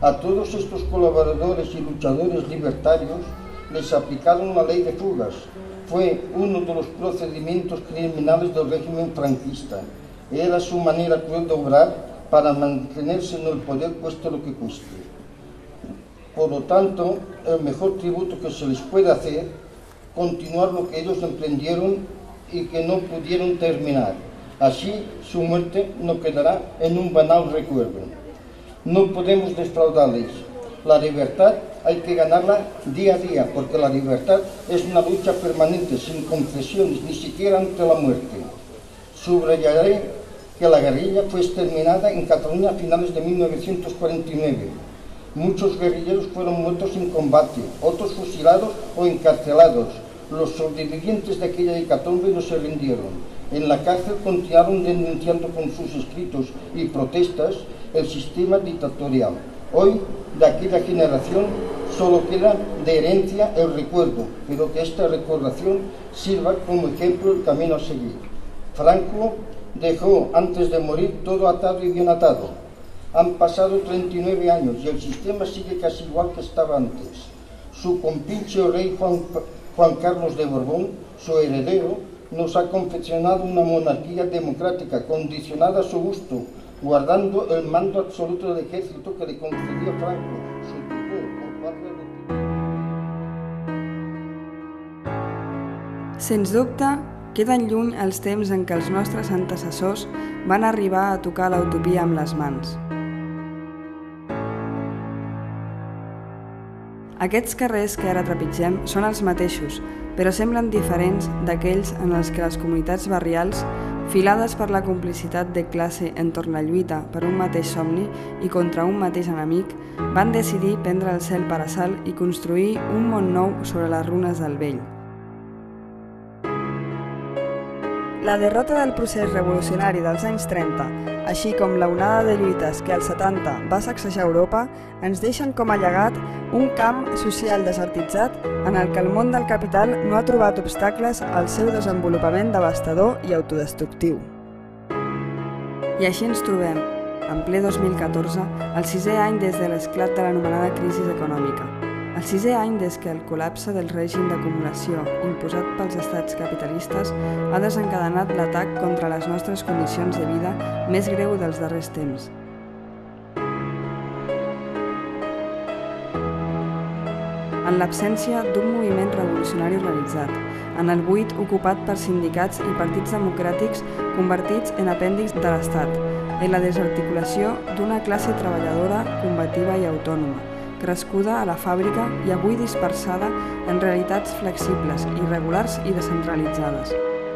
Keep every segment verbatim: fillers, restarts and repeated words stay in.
A todos estos colaboradores y luchadores libertarios les aplicaron la ley de fugas. Fue uno de los procedimientos criminales del régimen franquista. Era su manera cruel de obrar para mantenerse en el poder cueste lo que cueste. Por lo tanto, el mejor tributo que se les puede hacer, continuar lo que ellos emprendieron y que no pudieron terminar. Así, su muerte no quedará en un banal recuerdo. No podemos defraudarles. La libertad hay que ganarla día a día, porque la libertad es una lucha permanente, sin concesiones, ni siquiera ante la muerte. Subrayaré que la guerrilla fue exterminada en Cataluña a finales de mil novecientos cuarenta y nueve. Muchos guerrilleros fueron muertos en combate, otros fusilados o encarcelados. Los sobrevivientes de aquella hecatombe no se rindieron. En la cárcel continuaron denunciando con sus escritos y protestas el sistema dictatorial. Hoy, de aquella generación, solo queda de herencia el recuerdo, pero que esta recordación sirva como ejemplo el camino a seguir. Franco dejó antes de morir todo atado y bien atado. Han pasado treinta y nueve años y el sistema sigue casi igual que estaba antes. Su compinche rey Juan, Juan Carlos de Borbón, su heredero, nos ha confeccionado una monarquía democrática condicionada a su gusto, guardando el mando absoluto del ejército que le concedió Franco, su tutor, por parte de... Sens dubte, queden lluny els temps en què els nostres antecessors van arribar a tocar l'utopia amb les mans. Aquests carrers que ara trepitgem són els mateixos, però semblen diferents d'aquells en els que les comunitats barrials, filades per la complicitat de classe entorn la lluita per un mateix somni i contra un mateix enemic, van decidir prendre el cel per assalt i construir un món nou sobre les runes del vell. La derrota del procés revolucionari dels anys trenta, així com la onada de lluites que als setanta va sacsejar Europa, ens deixen com a llegat un camp social desertitzat en el que el món del capital no ha trobat obstacles al seu desenvolupament devastador i autodestructiu. I així ens trobem, en ple dos mil catorze, el sisè any des de l'esclat de l'anomenada crisi econòmica. El sisè any des que el col·lapse del règim d'acumulació imposat pels estats capitalistes ha desencadenat l'atac contra les nostres condicions de vida més greu dels darrers temps. En l'absència d'un moviment revolucionari organitzat, en el buit ocupat per sindicats i partits democràtics convertits en apèndix de l'Estat, en la desarticulació d'una classe treballadora combativa i autònoma, crescuda a la fàbrica i avui dispersada en realitats flexibles, irregulars i descentralitzades.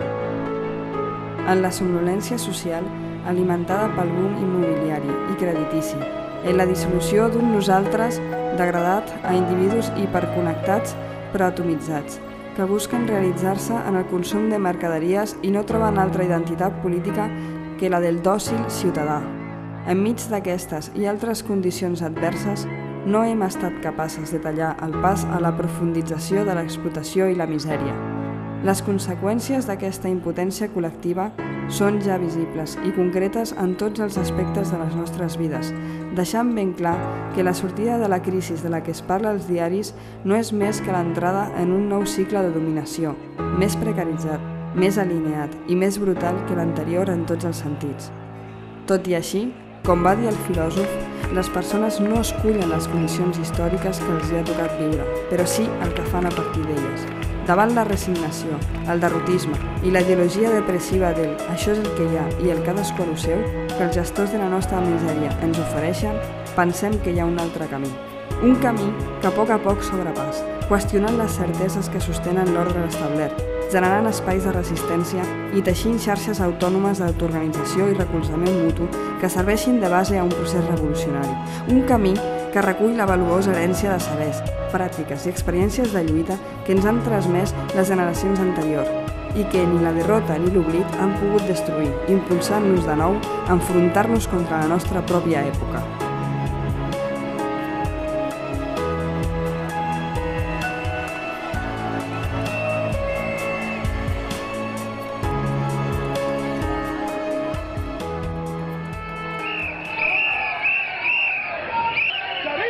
En la somnolència social alimentada pel boom immobiliari i creditici, en la dissolució d'un nosaltres degradat a individus hiperconnectats però atomitzats, que busquen realitzar-se en el consum de mercaderies i no troben altra identitat política que la del dòcil ciutadà. Enmig d'aquestes i altres condicions adverses, no hem estat capaces de tallar el pas a la profundització de l'explotació i la misèria. Les conseqüències d'aquesta impotència col·lectiva són ja visibles i concretes en tots els aspectes de les nostres vides, deixant ben clar que la sortida de la crisi de la que es parla als diaris no és més que l'entrada en un nou cicle de dominació, més precaritzat, més alineat i més brutal que l'anterior en tots els sentits. Tot i així, com va dir el filòsof, les persones no escullen les condicions històriques que els hi ha tocat viure, però sí el que fan a partir d'elles. Davant la resignació, el derrotisme i la ideologia depressiva del «això és el que hi ha i el cadascú a lo seu» que els gestors de la nostra misèria ens ofereixen, pensem que hi ha un altre camí. Un camí que a poc a poc s'obre pas, qüestionant les certeses que sostenen l'ordre establert, generant espais de resistència i teixint xarxes autònomes d'autoorganització i recolzament mutu que serveixin de base a un procés revolucionari. Un camí que recull la valuosa herència de sabers, pràctiques i experiències de lluita que ens han transmès les generacions anteriors i que ni la derrota ni l'oblit han pogut destruir, impulsant-nos de nou a enfrontar-nos contra la nostra pròpia època. ¡Que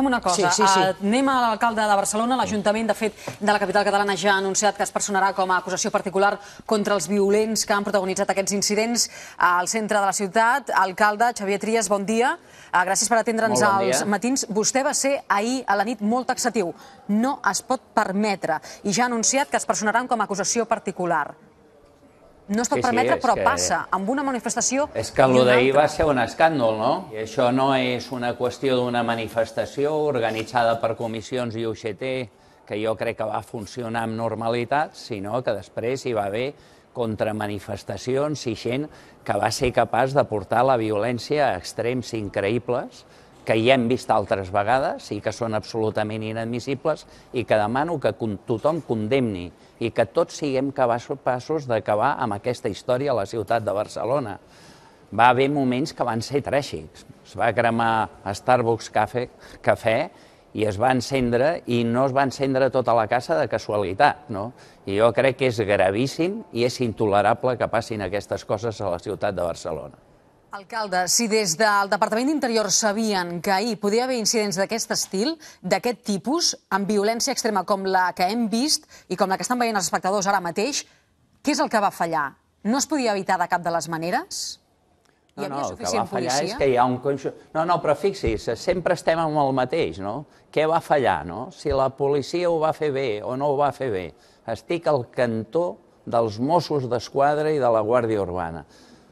fem una cosa. Sí, sí, sí. Uh, anem a l'alcalde de Barcelona. L'Ajuntament, de fet, de la capital catalana ja ha anunciat que es personarà com a acusació particular contra els violents que han protagonitzat aquests incidents al centre de la ciutat. Alcalde, Xavier Trias, bon dia. Uh, gràcies per atendre'ns bon als matins. Vostè va ser ahir a la nit molt taxatiu. No es pot permetre. I ja ha anunciat que es personaran com a acusació particular. No es pot Sí, sí, permetre, és però que- passa amb una manifestació És que i el una d'ahir altra. va ser un escàndol, no? I això no és una qüestió d'una manifestació organitzada per comissions i U G T, que jo crec que va funcionar amb normalitat, sinó que després hi va haver contramanifestacions i gent que va ser capaç de portar la violència a extrems increïbles, que ja hem vist altres vegades i que són absolutament inadmissibles i que demano que tothom condemni i que tots siguem capaços d'acabar amb aquesta història a la ciutat de Barcelona. Va haver moments que van ser tràgics. Es va cremar Starbucks Cafè, cafè i es va encendre, i no es va encendre tota la casa de casualitat, no? I jo crec que és gravíssim i és intolerable que passin aquestes coses a la ciutat de Barcelona. Alcalde, si des del Departament d'Interior sabien que ahir podia haver incidents d'aquest estil, d'aquest tipus, amb violència extrema com la que hem vist i com la que estan veient els espectadors ara mateix, què és el que va fallar? No es podia evitar de cap de les maneres? Hi No, no, havia el que va suficient fallar és policia? que hi ha un conjunt... No, no, però fixi's, sempre estem amb el mateix, no? Què va fallar, no? Si la policia ho va fer bé o no ho va fer bé. Estic al cantó dels Mossos d'Esquadra i de la Guàrdia Urbana.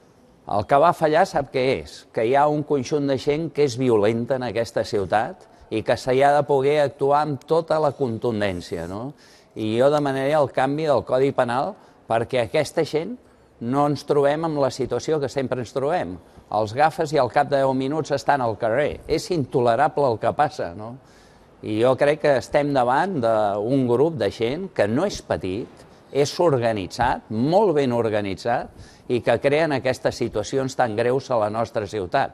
El que va fallar sap què és? Que hi ha un conjunt de gent que és violenta en aquesta ciutat i que s'hi ha de poder actuar amb tota la contundència, no? I jo demanaré el canvi del Codi Penal perquè aquesta gent no ens trobem amb la situació que sempre ens trobem. Els gafes i al cap de deu minuts estan al carrer. És intolerable el que passa, no? I jo crec que estem davant d'un grup de gent que no és petit, és organitzat, molt ben organitzat, i que creen aquestes situacions tan greus a la nostra ciutat.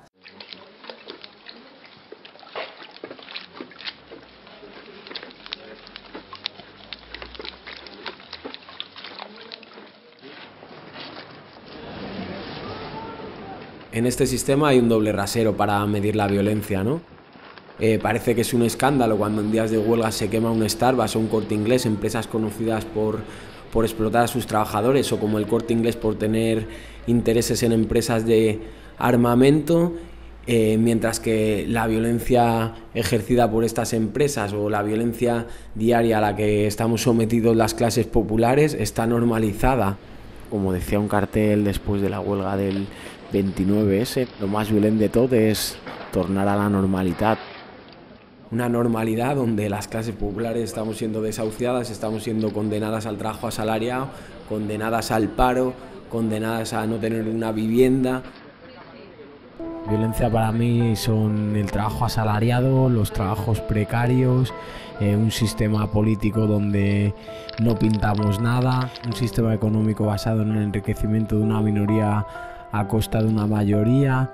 En este sistema hay un doble rasero para medir la violencia, ¿no? Eh, parece que es un escándalo cuando en días de huelga se quema un Starbucks o un Corte Inglés, empresas conocidas por, por explotar a sus trabajadores, o como el Corte Inglés por tener intereses en empresas de armamento, eh, mientras que la violencia ejercida por estas empresas o la violencia diaria a la que estamos sometidos las clases populares está normalizada. Como decía un cartel después de la huelga del veintinueve ese, lo más violent de tot és tornar a la normalitat. Una normalidad donde las clases populares estamos siendo desahuciadas, estamos siendo condenadas al trabajo asalariado, condenadas al paro, condenadas a no tener una vivienda. Violencia para mí son el trabajo asalariado, los trabajos precarios, eh, un sistema político donde no pintamos nada, un sistema económico basado en el enriquecimiento de una minoría a costa de una mayoría.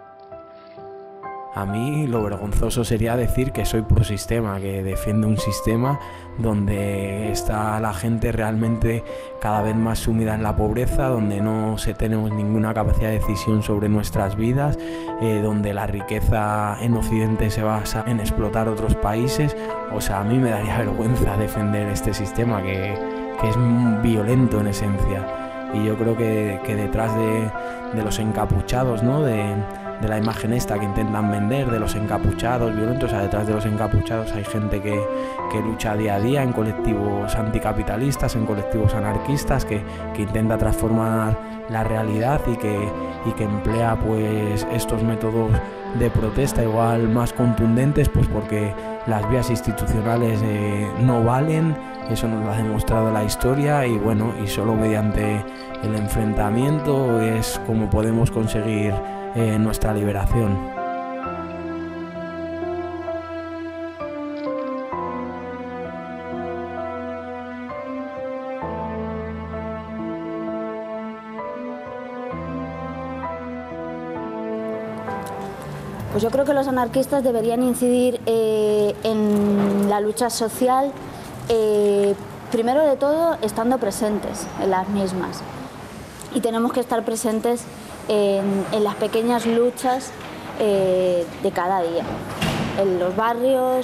A mí lo vergonzoso sería decir que soy prosistema, que defiendo un sistema donde está la gente realmente cada vez más sumida en la pobreza, donde no se tenemos ninguna capacidad de decisión sobre nuestras vidas, eh, donde la riqueza en Occidente se basa en explotar otros países. O sea, a mí me daría vergüenza defender este sistema que, que es violento en esencia. Y yo creo que, que detrás de, de los encapuchados, ¿no? de, de la imagen esta que intentan vender, de los encapuchados violentos, o sea, detrás de los encapuchados hay gente que, que lucha día a día en colectivos anticapitalistas, en colectivos anarquistas, que, que intenta transformar la realidad y que, y que emplea pues estos métodos de protesta igual más contundentes, pues porque las vías institucionales eh, no valen. Eso nos lo ha demostrado la historia y bueno, y solo mediante el enfrentamiento es como podemos conseguir eh, nuestra liberación. Pues yo creo que los anarquistas deberían incidir eh, en la lucha social, eh, primero de todo estando presentes en las mismas. Y tenemos que estar presentes en, en las pequeñas luchas eh, de cada día, en los barrios,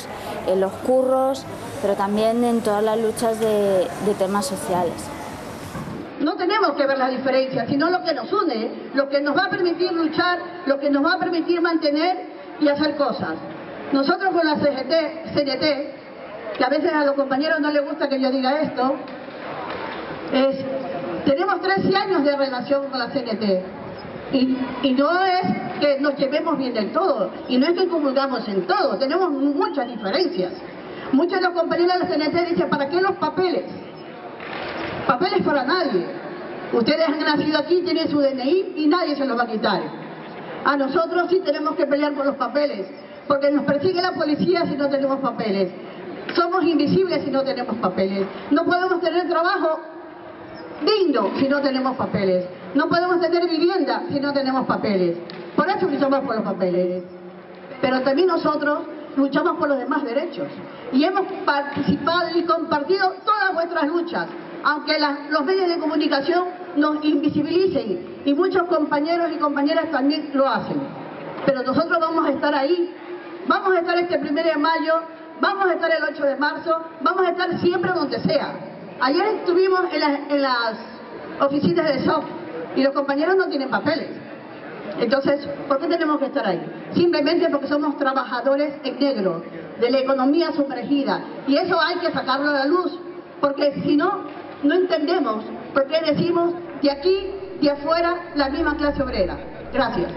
en los curros, pero también en todas las luchas de, de temas sociales. No tenemos que ver las diferencias, sino lo que nos une, lo que nos va a permitir luchar, lo que nos va a permitir mantener y hacer cosas. Nosotros con la C G T, C N T, que a veces a los compañeros no les gusta que yo diga esto, es, tenemos trece años de relación con la C N T. Y, y no es que nos llevemos bien del todo, y no es que comulgamos en todo, tenemos muchas diferencias. Muchos de los compañeros de la C N T dicen, ¿para qué los papeles? Papeles para nadie. Ustedes han nacido aquí, tienen su D N I y nadie se los va a quitar. A nosotros sí tenemos que pelear por los papeles, porque nos persigue la policía si no tenemos papeles. Somos invisibles si no tenemos papeles. No podemos tener trabajo digno si no tenemos papeles. No podemos tener vivienda si no tenemos papeles. Por eso luchamos por los papeles. Pero también nosotros luchamos por los demás derechos. Y hemos participado y compartido todas vuestras luchas, aunque la, los medios de comunicación nos invisibilicen, y muchos compañeros y compañeras también lo hacen. Pero nosotros vamos a estar ahí, vamos a estar este primero de mayo, vamos a estar el ocho de marzo, vamos a estar siempre donde sea. Ayer estuvimos en, la, en las oficinas de S O C y los compañeros no tienen papeles. Entonces, ¿por qué tenemos que estar ahí? Simplemente porque somos trabajadores en negro, de la economía sumergida. Y eso hay que sacarlo a la luz, porque si no, no entendemos por qué decimos de aquí, de afuera, la misma clase obrera. Gracias.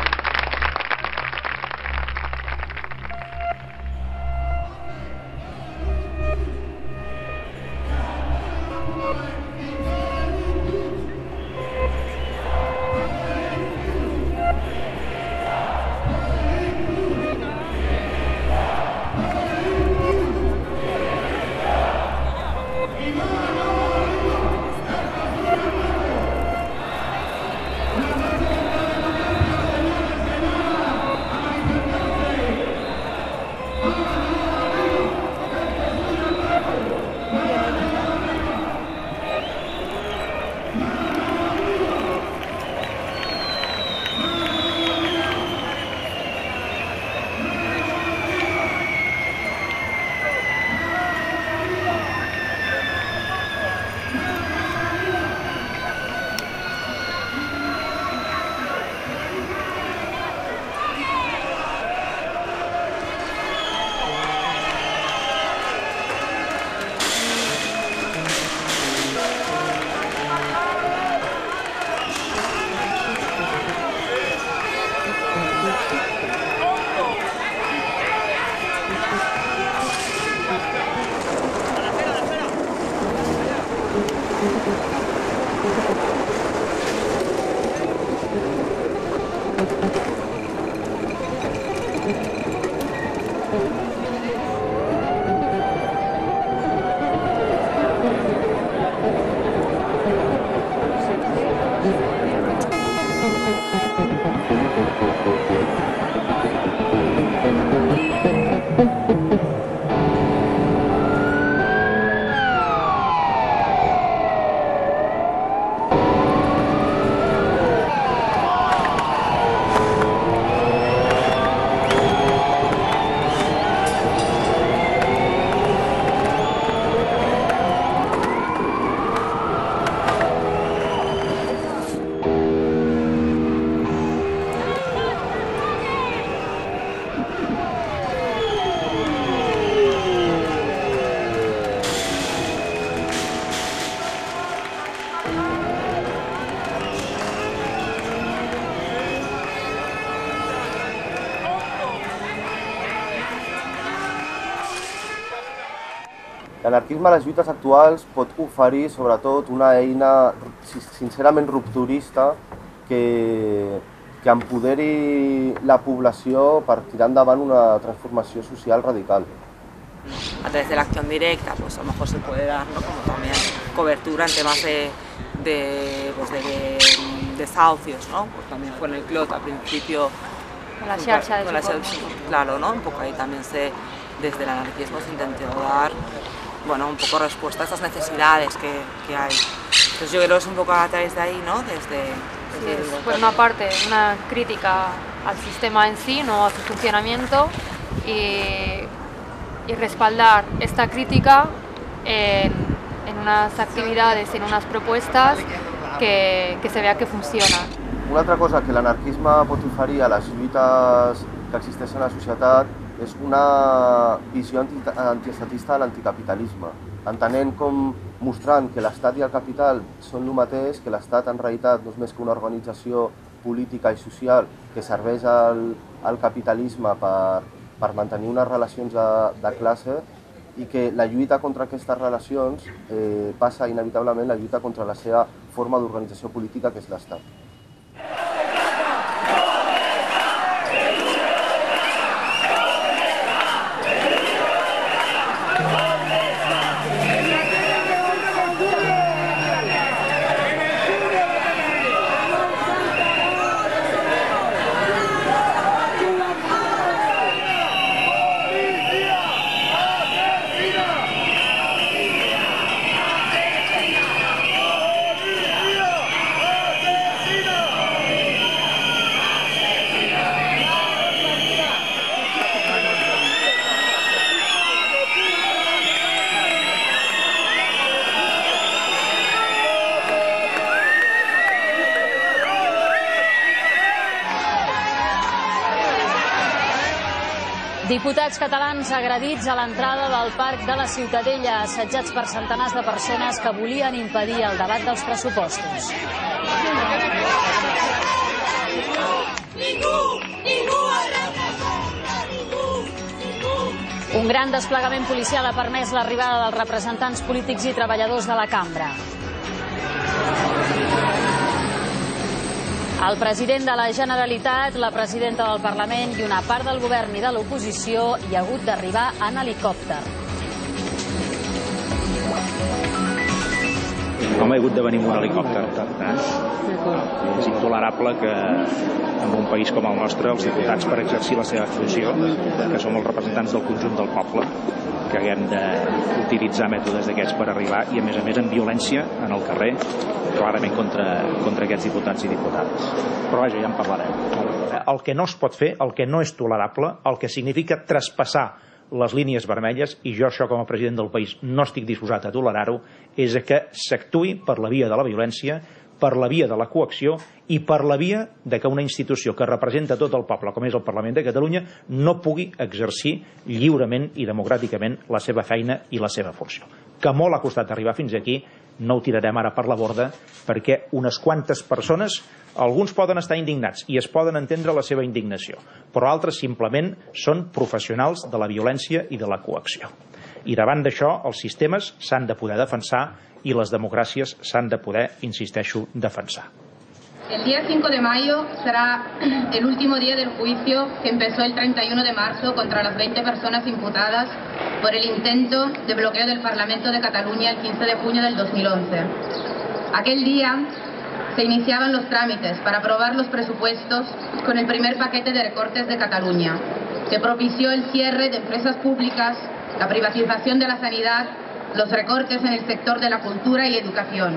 L'anarquisme a les lluites actuals pot oferir sobretot una eina sincerament rupturista que, que empoderi la població per tirar endavant una transformació social radical. A través de la acción directa, pues a lo mejor se puede dar, ¿no?, como también cobertura en temas de, de, pues de desahucios, ¿no? Pues también fue en el C L O T al principio, con la xarxa de con la xarxa, claro, ¿no? Un poco ahí también se, desde el anarquismo se intentó dar, bueno, un poco respuesta a estas necesidades que, que hay. Entonces yo creo que es un poco a través de ahí, ¿no? Desde, desde sí, por una parte, una crítica al sistema en sí, no a su funcionamiento, y y respaldar esta crítica en, en unas actividades, en unas propuestas que, que se vea que funcionan. Una altra cosa que l'anarquisme pot oferir a les lluites que existeixen a la societat és una visió antiestatista de l'anticapitalisme, entenent com mostrant que l'Estat i el capital són el mateix, que l'Estat en realitat no és més que una organització política i social que serveix al, al capitalisme per, per mantenir unes relacions de, de classe, i que la lluita contra aquestes relacions eh, passa inevitablement la lluita contra la seva forma d'organització política, que és l'Estat. Diputats catalans agredits a l'entrada del Parc de la Ciutadella, assetjats per centenars de persones que volien impedir el debat dels pressupostos. Un gran desplegament policial ha permès l'arribada dels representants polítics i treballadors de la cambra. El president de la Generalitat, la presidenta del Parlament i una part del govern i de l'oposició hi ha hagut d'arribar en helicòpter. Com he hagut de venir amb un helicòpter? És intolerable que en un país com el nostre els diputats, per exercir la seva funció, que som els representants del conjunt del poble, que haguem d'utilitzar mètodes d'aquests per arribar, i a més a més amb violència en el carrer, clarament contra, contra aquests diputats i diputades. Però vaja, ja en parlarem. El que no es pot fer, el que no és tolerable, el que significa traspassar les línies vermelles, i jo això com a president del país no estic disposat a tolerar-ho, és que s'actuï per la via de la violència, per la via de la coacció i per la via de que una institució que representa tot el poble, com és el Parlament de Catalunya, no pugui exercir lliurement i democràticament la seva feina i la seva funció. Que molt ha costat arribar fins aquí, no ho tirarem ara per la borda, perquè unes quantes persones, alguns poden estar indignats i es poden entendre la seva indignació, però altres simplement són professionals de la violència i de la coacció. I davant d'això els sistemes s'han de poder defensar y las democracias s'han de poder, insisteixo, defensar. El día cinco de mayo será el último día del juicio que empezó el treinta y uno de marzo contra las veinte personas imputadas por el intento de bloqueo del Parlamento de Cataluña el quince de junio del dos mil once. Aquel día se iniciaban los trámites para aprobar los presupuestos con el primer paquete de recortes de Cataluña, que propició el cierre de empresas públicas, la privatización de la sanidad, los recortes en el sector de la cultura y educación.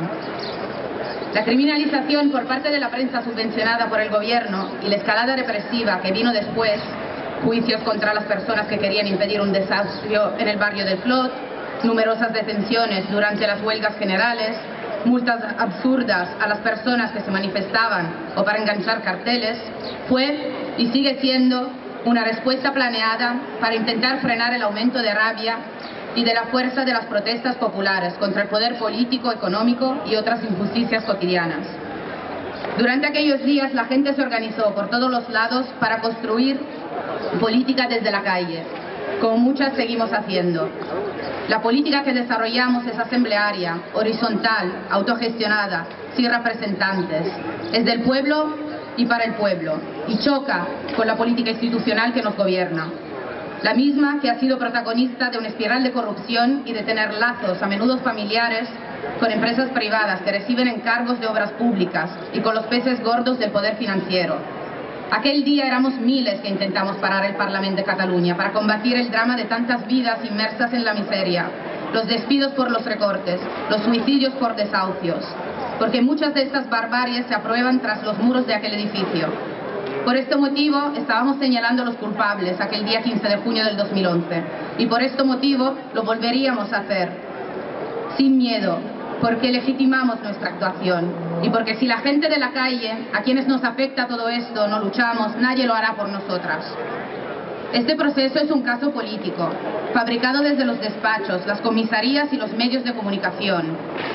La criminalización por parte de la prensa subvencionada por el gobierno y la escalada represiva que vino después, juicios contra las personas que querían impedir un desastre en el barrio del Clot, numerosas detenciones durante las huelgas generales, multas absurdas a las personas que se manifestaban o para enganchar carteles, fue y sigue siendo una respuesta planeada para intentar frenar el aumento de rabia y de la fuerza de las protestas populares contra el poder político, económico y otras injusticias cotidianas. Durante aquellos días la gente se organizó por todos los lados para construir política desde la calle, como muchas seguimos haciendo. La política que desarrollamos es asamblearia, horizontal, autogestionada, sin representantes. Es del pueblo y para el pueblo, y choca con la política institucional que nos gobierna. La misma que ha sido protagonista de una espiral de corrupción y de tener lazos, a menudo familiares, con empresas privadas que reciben encargos de obras públicas y con los peces gordos del poder financiero. Aquel día éramos miles que intentamos parar el Parlamento de Cataluña para combatir el drama de tantas vidas inmersas en la miseria, los despidos por los recortes, los suicidios por desahucios, porque muchas de estas barbaries se aprueban tras los muros de aquel edificio. Por este motivo estábamos señalando a los culpables aquel día quince de junio del dos mil once y por este motivo lo volveríamos a hacer, sin miedo, porque legitimamos nuestra actuación y porque si la gente de la calle, a quienes nos afecta todo esto, no luchamos, nadie lo hará por nosotras. Este proceso es un caso político, fabricado desde los despachos, las comisarías y los medios de comunicación.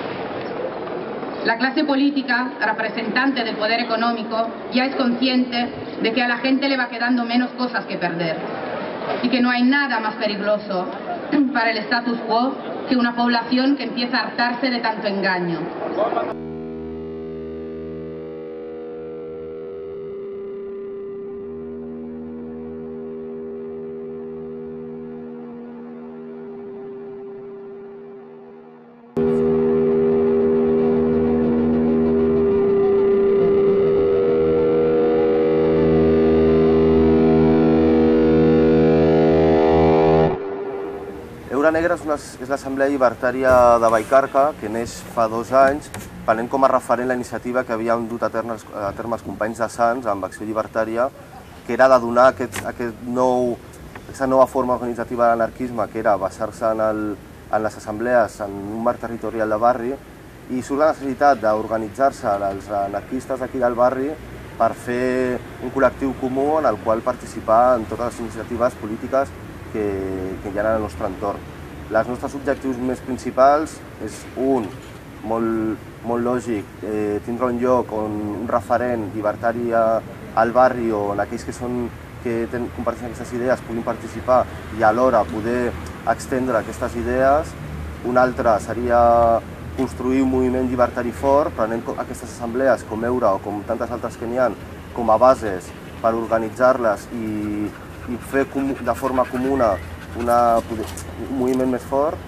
La clase política, representante del poder económico, ya es consciente de que a la gente le va quedando menos cosas que perder y que no hay nada más peligroso para el status quo que una población que empieza a hartarse de tanto engaño. Negra és l'Assemblea Llibertària de Vallcarca, que neix fa dos anys, prenent com a referent la iniciativa que havien dut a terme els companys de Sants amb Acció Llibertària, que era de donar aquest, aquest nou, aquesta nova forma organitzativa de l'anarquisme, que era basar-se en, el, en les assemblees, en un marc territorial de barri, i surt la necessitat d'organitzar-se els anarquistes d'aquí del barri per fer un col·lectiu comú en el qual participar en totes les iniciatives polítiques que, que hi ha en el nostre entorn. Els nostres objectius més principals és un, molt, molt lògic, eh, tindre un lloc on un referent llibertari al barri on aquells que, són, que ten, comparteixen aquestes idees puguin participar i alhora poder extendre aquestes idees. Un altre seria construir un moviment llibertari fort, prenent aquestes assemblees com Eura o com tantes altres que n'hi ha com a bases per organitzar-les i, i fer de forma comuna Una, un moviment més fort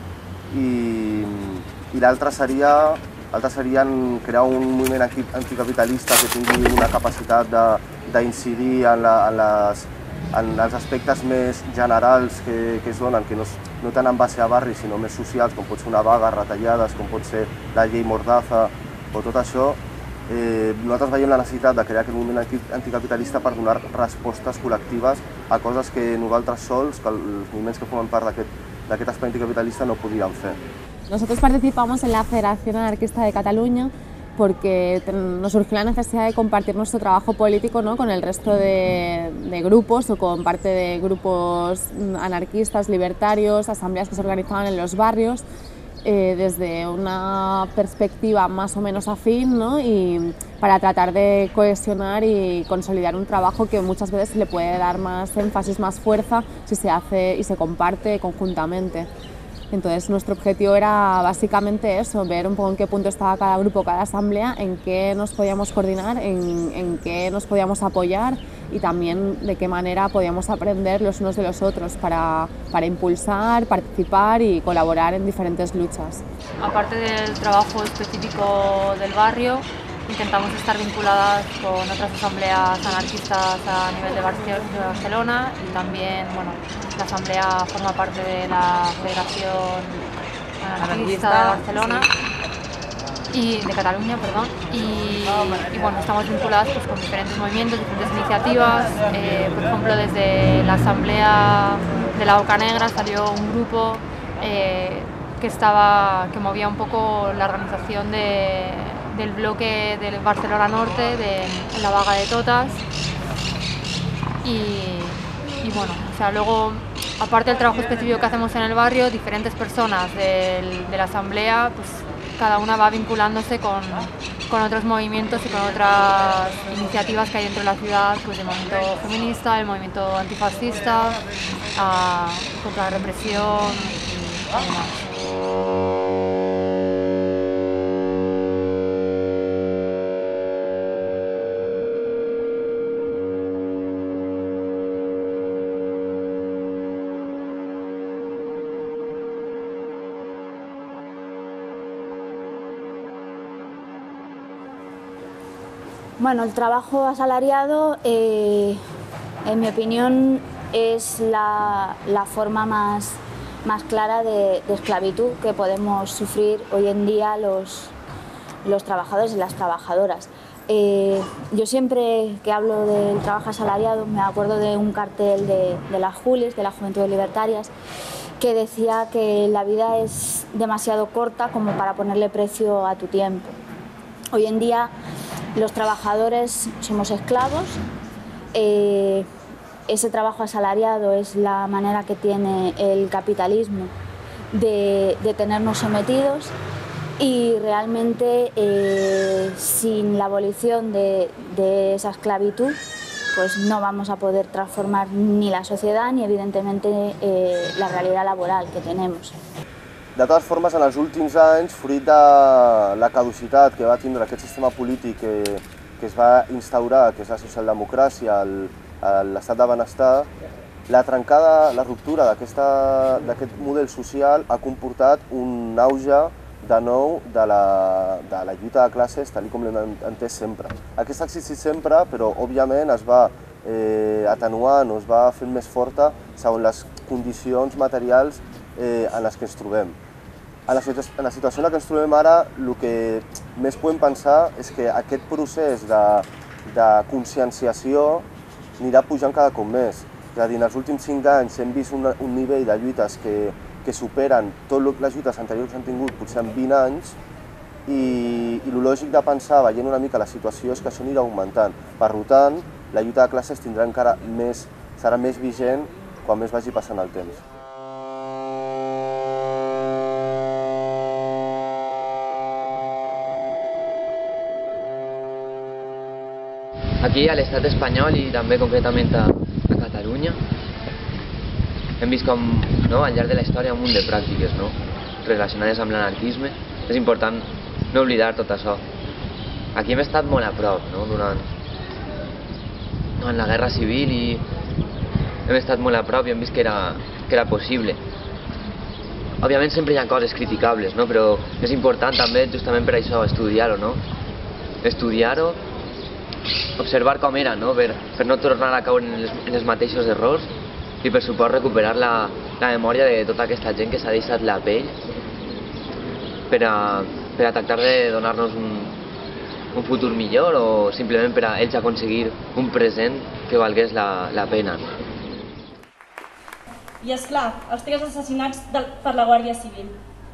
i, i l'altre seria, seria crear un moviment anticapitalista que tingui una capacitat d'incidir en, la, en, les, en els aspectes més generals que, que es donen, que no, no tant en base a barri sinó més socials, com pot ser una vaga, retallades, com pot ser la llei Mordaza o tot això. Eh, nosaltres veiem la necessitat de crear aquest moviment anticapitalista per donar respostes col·lectives a coses que nosaltres sols, que els moviments que formen part d'aquest espai anticapitalista no podríem fer. Nosotros participamos en la Federación Anarquista de Cataluña porque nos surgió la necesidad de compartir nuestro trabajo político, ¿no?, con el resto de, de grupos o con parte de grupos anarquistas, libertarios, asambleas que se organizaban en los barrios. Eh, desde una perspectiva más o menos afín, ¿no?, y para tratar de cohesionar y consolidar un trabajo que muchas veces le puede dar más énfasis, más fuerza si se hace y se comparte conjuntamente. Entonces nuestro objetivo era básicamente eso, ver un poco en qué punto estaba cada grupo, cada asamblea, en qué nos podíamos coordinar, en, en qué nos podíamos apoyar y también de qué manera podíamos aprender los unos de los otros para, para impulsar, participar y colaborar en diferentes luchas. Aparte del trabajo específico del barrio, intentamos estar vinculadas con otras asambleas anarquistas a nivel de Barcelona y también, bueno, la asamblea forma parte de la Federación Anarquista de Barcelona y de Cataluña, perdón, y, y bueno, estamos vinculadas pues, con diferentes movimientos, diferentes iniciativas. Eh, por ejemplo, desde la asamblea de la Oca Negra salió un grupo eh, que estaba, que movía un poco la organización de del bloque de Barcelona Norte, de en la vaga de Totas y, y bueno, o sea, luego, aparte del trabajo específico que hacemos en el barrio, diferentes personas del, de la asamblea, pues cada una va vinculándose con, con otros movimientos y con otras iniciativas que hay dentro de la ciudad, pues el movimiento feminista, el movimiento antifascista, a, contra la represión y demás. Bueno, el trabajo asalariado, eh, en mi opinión, es la, la forma más, más clara de, de esclavitud que podemos sufrir hoy en día los, los trabajadores y las trabajadoras. Eh, yo siempre que hablo del trabajo asalariado me acuerdo de un cartel de, de las Julis, de las Juventudes Libertarias, que decía que la vida es demasiado corta como para ponerle precio a tu tiempo. Hoy en día los trabajadores somos esclavos, eh, ese trabajo asalariado es la manera que tiene el capitalismo de, de tenernos sometidos. Y realmente eh, sin la abolición de, de esa esclavitud pues no vamos a poder transformar ni la societat ni evidentemente eh, la realitat laboral que tenemos. De totes formes, en els últims anys, fruit de la caducitat que va tindre aquest sistema polític que, que es va instaurar, que és la socialdemocràcia, l'estat de benestar, la trencada, la ruptura d'aquest model social ha comportat un auge de nou de la, de la lluita de classes tal com l'hem entès sempre. Aquesta ha existit sempre, però òbviament es va eh, atenuant o es va fent més forta segons les condicions materials eh, en les que ens trobem. En la, en la situació en la que ens trobem ara, el que més podem pensar és que aquest procés de, de conscienciació anirà pujant cada cop més. És a dir, en els últims cinc anys hem vist un, un nivell de lluites que que superen totes les lluites anteriors que han tingut potser en vint anys i, i el lògic de pensar, veient una mica la situació, és que això anirà augmentant. Per tant, la lluita de classes tindrà encara més, serà més vigent quan més vagi passant el temps. Aquí a l'estat espanyol i també concretament a, a Catalunya hem vist com, no, al llarg de la història, un munt de pràctiques, no, relacionades amb l'anarquisme. És important no oblidar tot això. Aquí hem estat molt a prop, no, durant, durant la guerra civil i hem estat molt a prop i hem vist que era, que era possible. Òbviament sempre hi ha coses criticables, no, però és important també, justament per això, estudiar-ho, no? Estudiar-ho, observar com era, no, per, per no tornar a caure en els, en els mateixos errors i per supost recuperar la, la memòria de tota aquesta gent que s'ha deixat la pell per a, per a tractar de donar-nos un, un futur millor o simplement per a ells aconseguir un present que valgués la, la pena. I esclar, els tres assassinats de, per la Guàrdia Civil.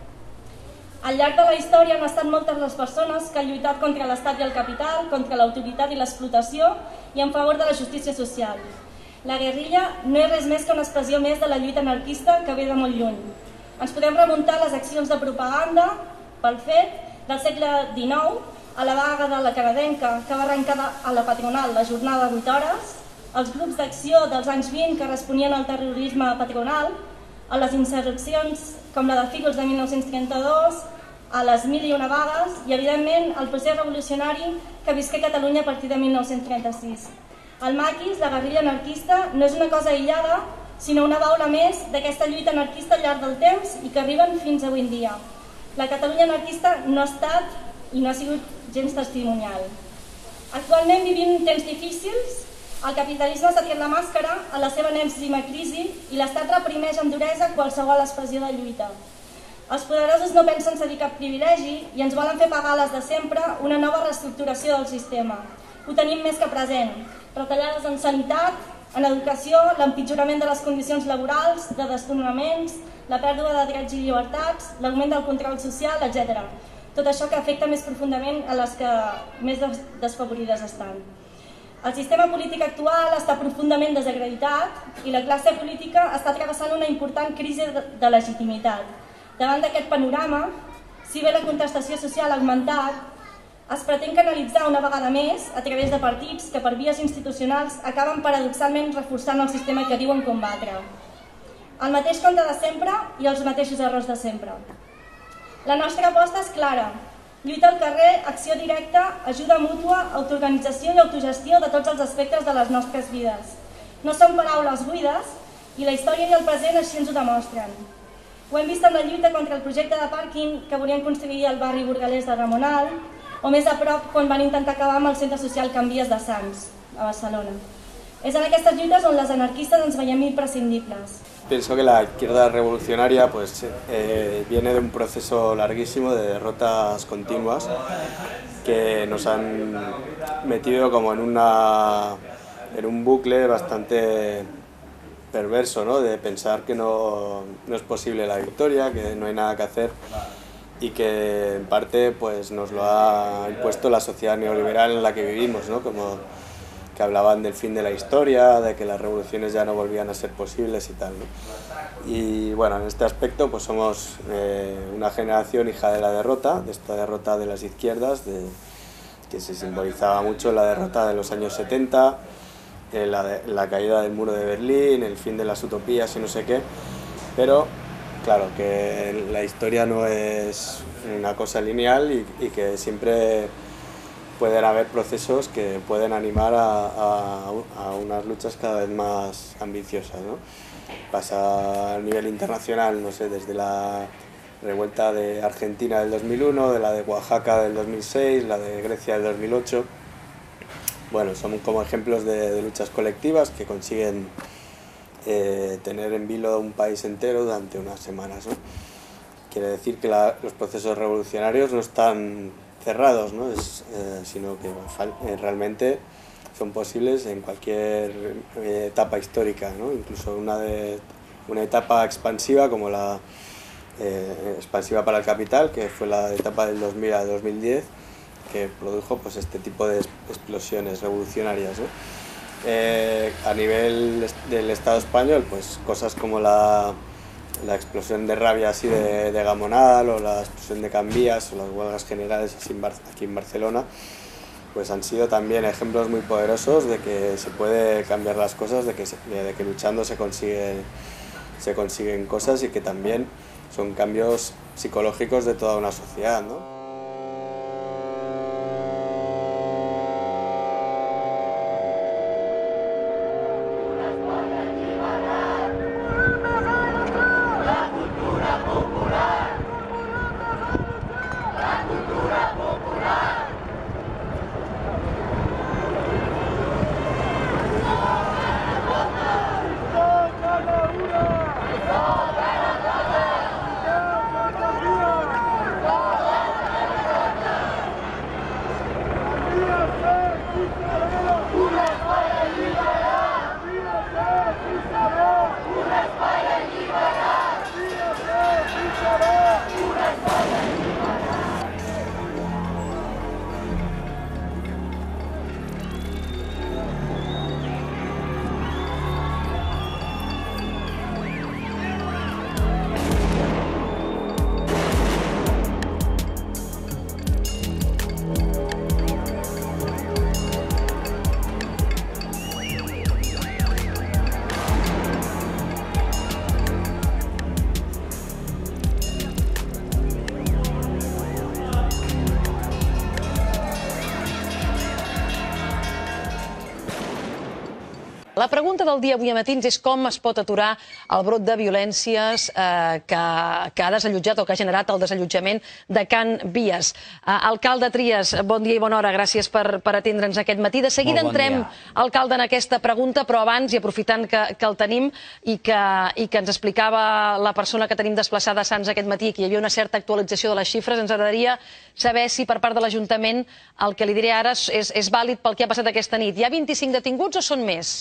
Al llarg de la història han estat moltes les persones que han lluitat contra l'estat i el capital, contra l'autoritat i l'explotació i en favor de la justícia social. La guerrilla no és res més que una expressió més de la lluita anarquista que ve de molt lluny. Ens podem remuntar a les accions de propaganda pel fet del segle dinou, a la vaga de la canadenca que va arrencar a la patronal la jornada de vuit hores, als grups d'acció dels anys vint que responien al terrorisme patronal, a les insurreccions com la de Fígols de mil nou-cents trenta-dos, a les mil i una vagues i, evidentment, al procés revolucionari que visqué Catalunya a partir de mil nou-cents trenta-sis. El maquis, la guerrilla anarquista, no és una cosa aïllada, sinó una baula més d'aquesta lluita anarquista al llarg del temps i que arriben fins avui en dia. La Catalunya anarquista no ha estat i no ha sigut gens testimonial. Actualment vivim temps difícils, el capitalisme s'ha tret la màscara a la seva enèsima crisi i l'Estat reprimeix amb duresa qualsevol expressió de lluita. Els poderosos no pensen cedir cap privilegi i ens volen fer pagar les de sempre una nova reestructuració del sistema. Ho tenim més que present. Retallades en sanitat, en educació, l'empitjorament de les condicions laborals, de desnonaments, la pèrdua de drets i llibertats, l'augment del control social, etcètera. Tot això que afecta més profundament a les que més desfavorides estan. El sistema polític actual està profundament desacreditat i la classe política està travessant una important crisi de legitimitat. Davant d'aquest panorama, si bé la contestació social ha augmentat, es pretén canalitzar una vegada més a través de partits que per vies institucionals acaben paradoxalment reforçant el sistema que diuen combatre. El mateix conte de sempre i els mateixos errors de sempre. La nostra aposta és clara. Lluita al carrer, acció directa, ajuda mútua, autoorganització i autogestió de tots els aspectes de les nostres vides. No són paraules buides i la història i el present així ens ho demostren. Ho hem vist en la lluita contra el projecte de pàrquing que volien construir al barri burgalès de Ramonal, o més a prop quan van intentar acabar amb el centre social Can Vies de Sants, a Barcelona. És en aquestes lluites on les anarquistes ens veiem imprescindibles. Pienso que la izquierda revolucionaria pues, eh, viene de un proceso larguísimo de derrotas continuas que nos han metido como en, una, en un bucle bastante perverso, ¿no? De pensar que no, no es posible la victoria, que no hay nada que hacer y que en parte pues, nos lo ha impuesto la sociedad neoliberal en la que vivimos, ¿no? Como que hablaban del fin de la historia, de que las revoluciones ya no volvían a ser posibles y tal, ¿no? Y bueno, en este aspecto pues somos eh, una generación hija de la derrota, de esta derrota de las izquierdas, de, que se simbolizaba mucho en la derrota de los años setenta, en la, de, la caída del muro de Berlín, el fin de las utopías y no sé qué, pero claro que la historia no es una cosa lineal y, y que siempre pueden haber procesos que pueden animar a, a, a unas luchas cada vez más ambiciosas, ¿no? Pasa a nivel internacional, no sé, desde la revuelta de Argentina del dos mil uno, de la de Oaxaca del dos mil seis, la de Grecia del dos mil ocho. Bueno, son como ejemplos de, de luchas colectivas que consiguen eh, tener en vilo un país entero durante unas semanas, ¿no? Quiere decir que la, los procesos revolucionarios no están cerrados, ¿no? Es, eh, sino que eh, realmente son posibles en cualquier eh, etapa histórica, ¿no? Incluso una, de, una etapa expansiva como la eh, expansiva para el capital, que fue la etapa del dos mil a dos mil diez, que produjo pues, este tipo de explosiones revolucionarias, ¿no? Eh, a nivel del Estado español, pues cosas como la la explosión de rabia así de, de Gamonal o la explosión de Can Vies o las huelgas generales así en Bar aquí en Barcelona, pues han sido también ejemplos muy poderosos de que se puede cambiar las cosas, de que, se, de que luchando se, consigue, se consiguen cosas y que también son cambios psicológicos de toda una sociedad, ¿no? La pregunta del dia avui a Matins és com es pot aturar el brot de violències eh, que, que ha desallotjat o que ha generat el desallotjament de Can Vies. Eh, alcalde Trias, bon dia i bona hora, gràcies per, per atendre'ns aquest matí. De seguida bon entrem, dia. alcalde, en aquesta pregunta, però abans, i aprofitant que, que el tenim i que, i que ens explicava la persona que tenim desplaçada a Sants aquest matí, que hi havia una certa actualització de les xifres, ens agradaria saber si per part de l'Ajuntament el que li diré ara és, és vàlid pel que ha passat aquesta nit. Hi ha vint-i-cinc detinguts o són més?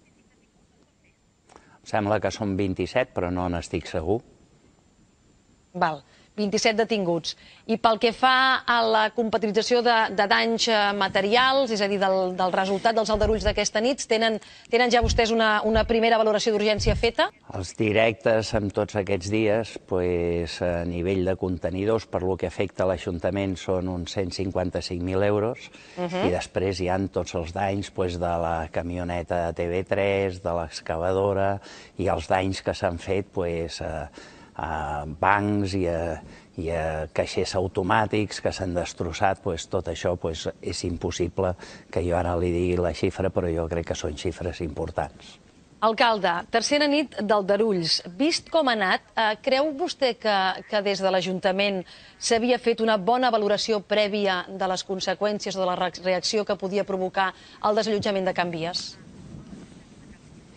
Sembla que són vint-i-set, però no n'estic segur. Val, vint-i-set detinguts. I pel que fa a la compatibilització de, de danys materials, és a dir, del, del resultat dels aldarulls d'aquesta nit, tenen, tenen ja vostès una, una primera valoració d'urgència feta? Els directes en tots aquests dies, pues, a nivell de contenidors, per lo que afecta a l'Ajuntament, són uns cent cinquanta-cinc mil euros, uh -huh. i després hi ha tots els danys pues, de la camioneta de T V tres, de l'excavadora, i els danys que s'han fet pues, a, a bancs i a, i a caixers automàtics que s'han destrossat, pues, tot això pues, és impossible que jo ara li digui la xifra, però jo crec que són xifres importants. Alcalde, tercera nit d'aldarulls. Vist com ha anat, eh, creu vostè que, que des de l'Ajuntament s'havia fet una bona valoració prèvia de les conseqüències o de la reacció que podia provocar el desallotjament de Can Vies?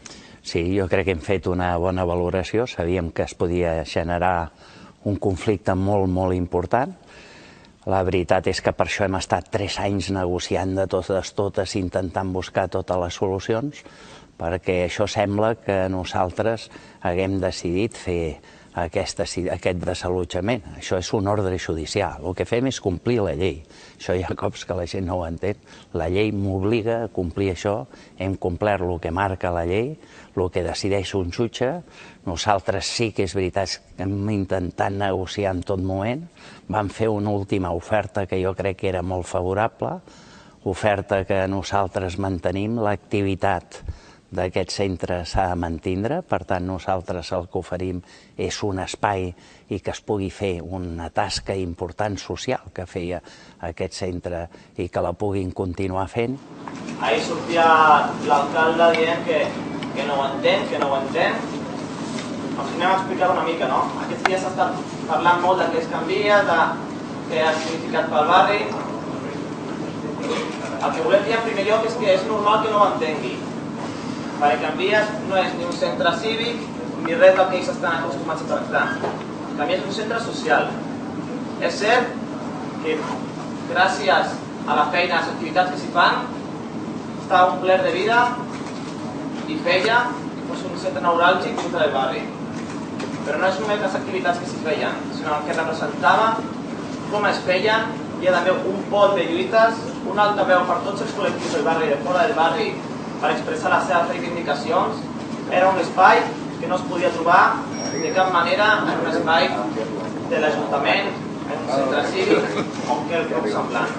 Sí, jo crec que hem fet una bona valoració. Sabíem que es podia generar un conflicte molt, molt important. La veritat és que per això hem estat tres anys negociant de totes totes, intentant buscar totes les solucions, perquè això sembla que nosaltres haguem decidit fer aquest desallotjament. Això és un ordre judicial. El que fem és complir la llei. Això hi ha cops que la gent no ho entén. La llei m'obliga a complir això. Hem complert el que marca la llei, el que decideix un jutge. Nosaltres sí que és veritat que hem intentat negociar en tot moment. Vam fer una última oferta que jo crec que era molt favorable, oferta que nosaltres mantenim, l'activitat d'aquest centre s'ha de mantindre, per tant nosaltres el que oferim és un espai i que es pugui fer una tasca important social que feia aquest centre i que la puguin continuar fent. Ahir sortia l'alcalde dient que, que no ho entén, que no ho entén. Els anem a explicar una mica, no? Aquests dies s'ha estat parlant molt de què es canvia, de què ha significat pel barri. El que volem dir en primer lloc és que és normal que no ho entengui. Perquè Can Vies no és ni un centre cívic ni res del que ells estan acostumats a tractar. Can Vies és un centre social. És cert que gràcies a la feina, a les activitats que s'hi fan, està omplert de vida i feia que fos un centre neuràlgic dintre del barri. Però no és només les activitats que s'hi feien, sinó que representava com es feien. Hi ha també un pol de lluites, un altaveu per tots els col·lectius del barri i de fora del barri per expressar les seves reivindicacions. Era un espai que no es podia trobar de cap manera en un espai de l'Ajuntament, en un centre cívic o en quelcom semblant.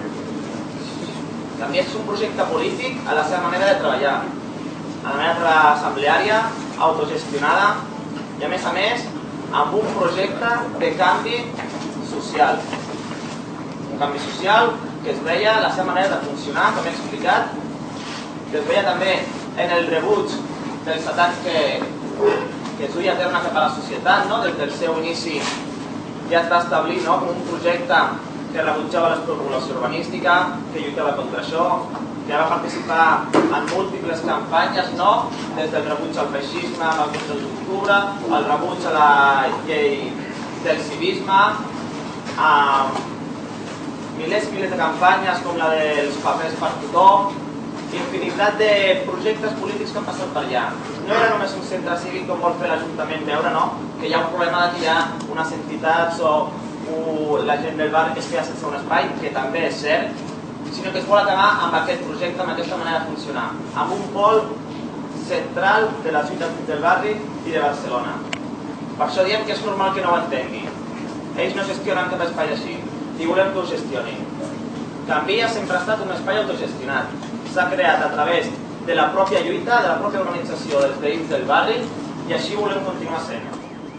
També és un projecte polític a la seva manera de treballar, a la manera de treballar assembleària, autogestionada i a més a més amb un projecte de canvi social. Un canvi social que es veia a la seva manera de funcionar, com he explicat, que es veia també en el rebuig dels atacs que, que es duia a terme cap a la societat, no? Des del seu inici ja es va establir, no? Com un projecte que rebutjava l'especulació urbanística, que lluitava contra això, que va participar en múltiples campanyes, no? Des del rebuig al feixisme, al vuit d'octubre, el rebuig a la llei del civisme, a milers i milers de campanyes com la dels papers per tothom, infinitat de projectes polítics que han passat per allà. No era només un centre cívic com vol fer l'Ajuntament veure, no? Que hi ha un problema de que hi ha unes entitats o la gent del barri que es feia sense un espai, que també és cert, sinó que es vol acabar amb aquest projecte, amb aquesta manera de funcionar, amb un pol central de les lluites del barri i de Barcelona. Per això diem que és normal que no ho entengui. Ells no gestionen cap espai així, i volem que ho gestionin. Can Vies sempre ha estat un espai autogestionat. S'ha creat a través de la pròpia lluita, de la pròpia organització dels veïns del barri, i així volem continuar sent.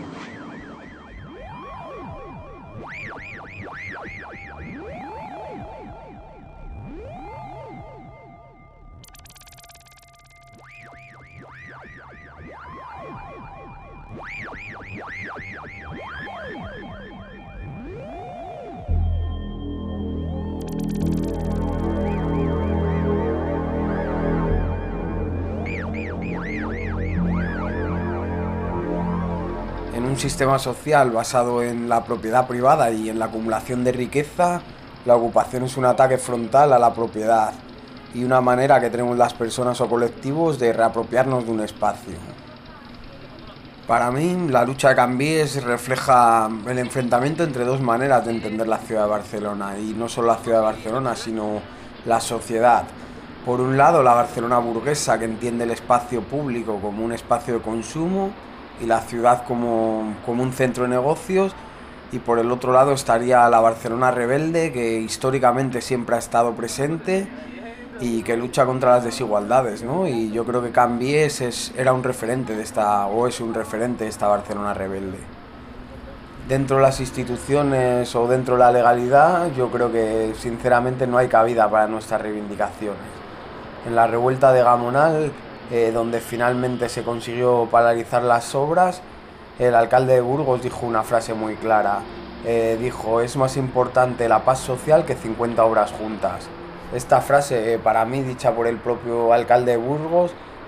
En un sistema social basado en la propiedad privada y en la acumulación de riqueza, la ocupación es un ataque frontal a la propiedad y una manera que tenemos las personas o colectivos de reapropiarnos de un espacio. Para mí, la lucha de Can Vies refleja el enfrentamiento entre dos maneras de entender la ciudad de Barcelona, y no solo la ciudad de Barcelona, sino la sociedad. Por un lado, la Barcelona burguesa, que entiende el espacio público como un espacio de consumo y la ciudad como, como un centro de negocios, y por el otro lado estaría la Barcelona rebelde, que históricamente siempre ha estado presente y que lucha contra las desigualdades, ¿no? Y yo creo que Can Vies es, era un referente de esta, o es un referente de esta Barcelona rebelde. Dentro de las instituciones o dentro de la legalidad, yo creo que sinceramente no hay cabida para nuestras reivindicaciones. En la revuelta de Gamonal, eh, donde finalmente se consiguió paralizar las obras, el alcalde de Burgos dijo una frase muy clara. Eh, dijo, es más importante la paz social que cincuenta obras juntas. Esta frase, eh, para mí, dicha por el propio alcalde de Burgos,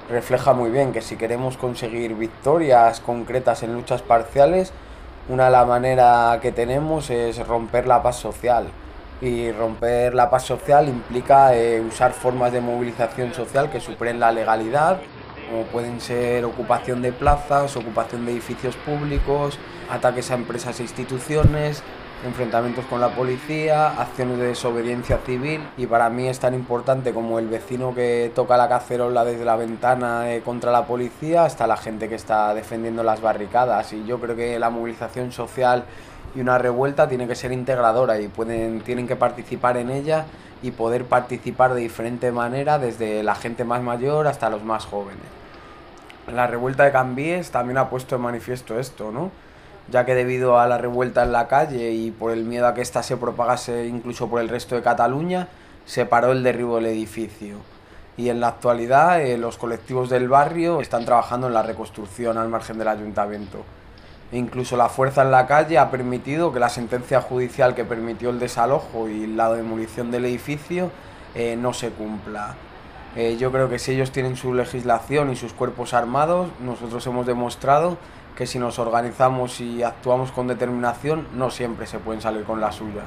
refleja muy bien que si queremos conseguir victorias concretas en luchas parciales, una de las maneras que tenemos es romper la paz social. Y romper la paz social implica eh, usar formas de movilización social que superen la legalidad, como pueden ser ocupación de plazas, ocupación de edificios públicos, ataques a empresas e instituciones, enfrentamientos con la policía, acciones de desobediencia civil. Y para mí es tan importante como el vecino que toca la cacerola desde la ventana eh, contra la policía hasta la gente que está defendiendo las barricadas. Y yo creo que la movilización social y una revuelta tiene que ser integradora y pueden, tienen que participar en ella y poder participar de diferente manera, desde la gente más mayor hasta los más jóvenes. La revuelta de Can Vies también ha puesto en manifiesto esto, ¿no? Ya que debido a la revuelta en la calle y por el miedo a que ésta se propagase incluso por el resto de Cataluña, se paró el derribo del edificio. Y en la actualidad eh, los colectivos del barrio están trabajando en la reconstrucción al margen del ayuntamiento. E incluso la fuerza en la calle ha permitido que la sentencia judicial que permitió el desalojo y la demolición del edificio eh, no se cumpla. Eh, yo creo que si ellos tienen su legislación y sus cuerpos armados, nosotros hemos demostrado que si nos organizamos y actuamos con determinación, no siempre se pueden salir con la suya.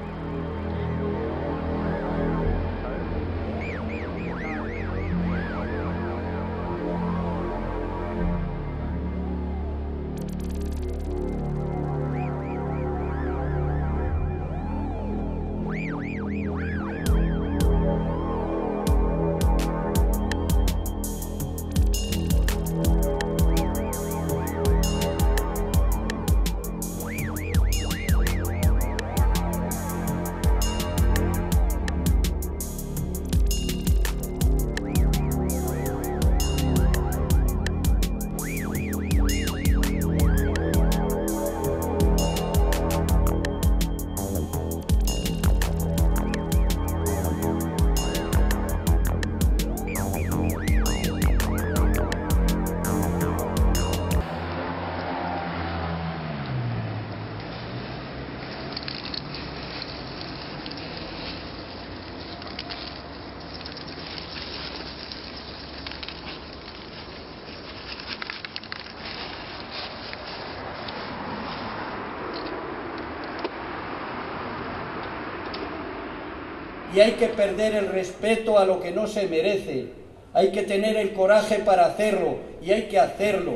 Y hay que perder el respeto a lo que no se merece. Hay que tener el coraje para hacerlo y hay que hacerlo.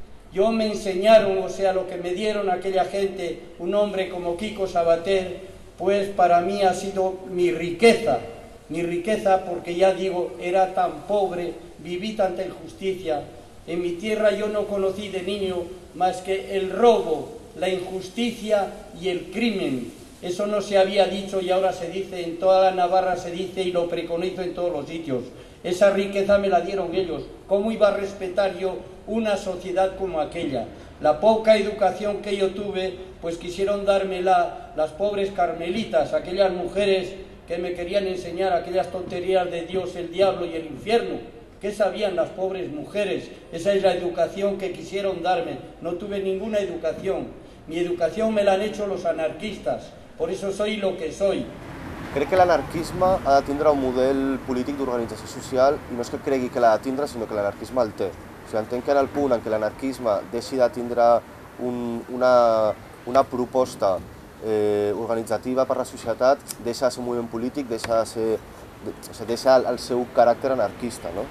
Yo me enseñaron, o sea, lo que me dieron aquella gente, un hombre como Quico Sabater, pues para mí ha sido mi riqueza, mi riqueza porque ya digo, era tan pobre, viví tanta injusticia. En mi tierra yo no conocí de niño más que el robo, la injusticia y el crimen. Eso no se había dicho y ahora se dice, en toda la Navarra se dice y lo preconizo en todos los sitios. Esa riqueza me la dieron ellos. ¿Cómo iba a respetar yo una sociedad como aquella? La poca educación que yo tuve, pues quisieron dármela las pobres carmelitas, aquellas mujeres que me querían enseñar aquellas tonterías de Dios, el diablo y el infierno. ¿Qué sabían las pobres mujeres? Esa es la educación que quisieron darme. No tuve ninguna educación. Mi educación me la han hecho los anarquistas. Por eso soy lo que soy. Crec que l'anarquisme ha de tindre un model polític d'organització social i no és que cregui que l'ha de tindre, sinó que l'anarquisme el té. O sigui, entenc que en el punt en què l'anarquisme deixi de tindre un, una, una proposta eh, organitzativa per la societat, deixa de ser un moviment polític, deixa, de ser, de, o sigui, deixa el, el seu caràcter anarquista. No?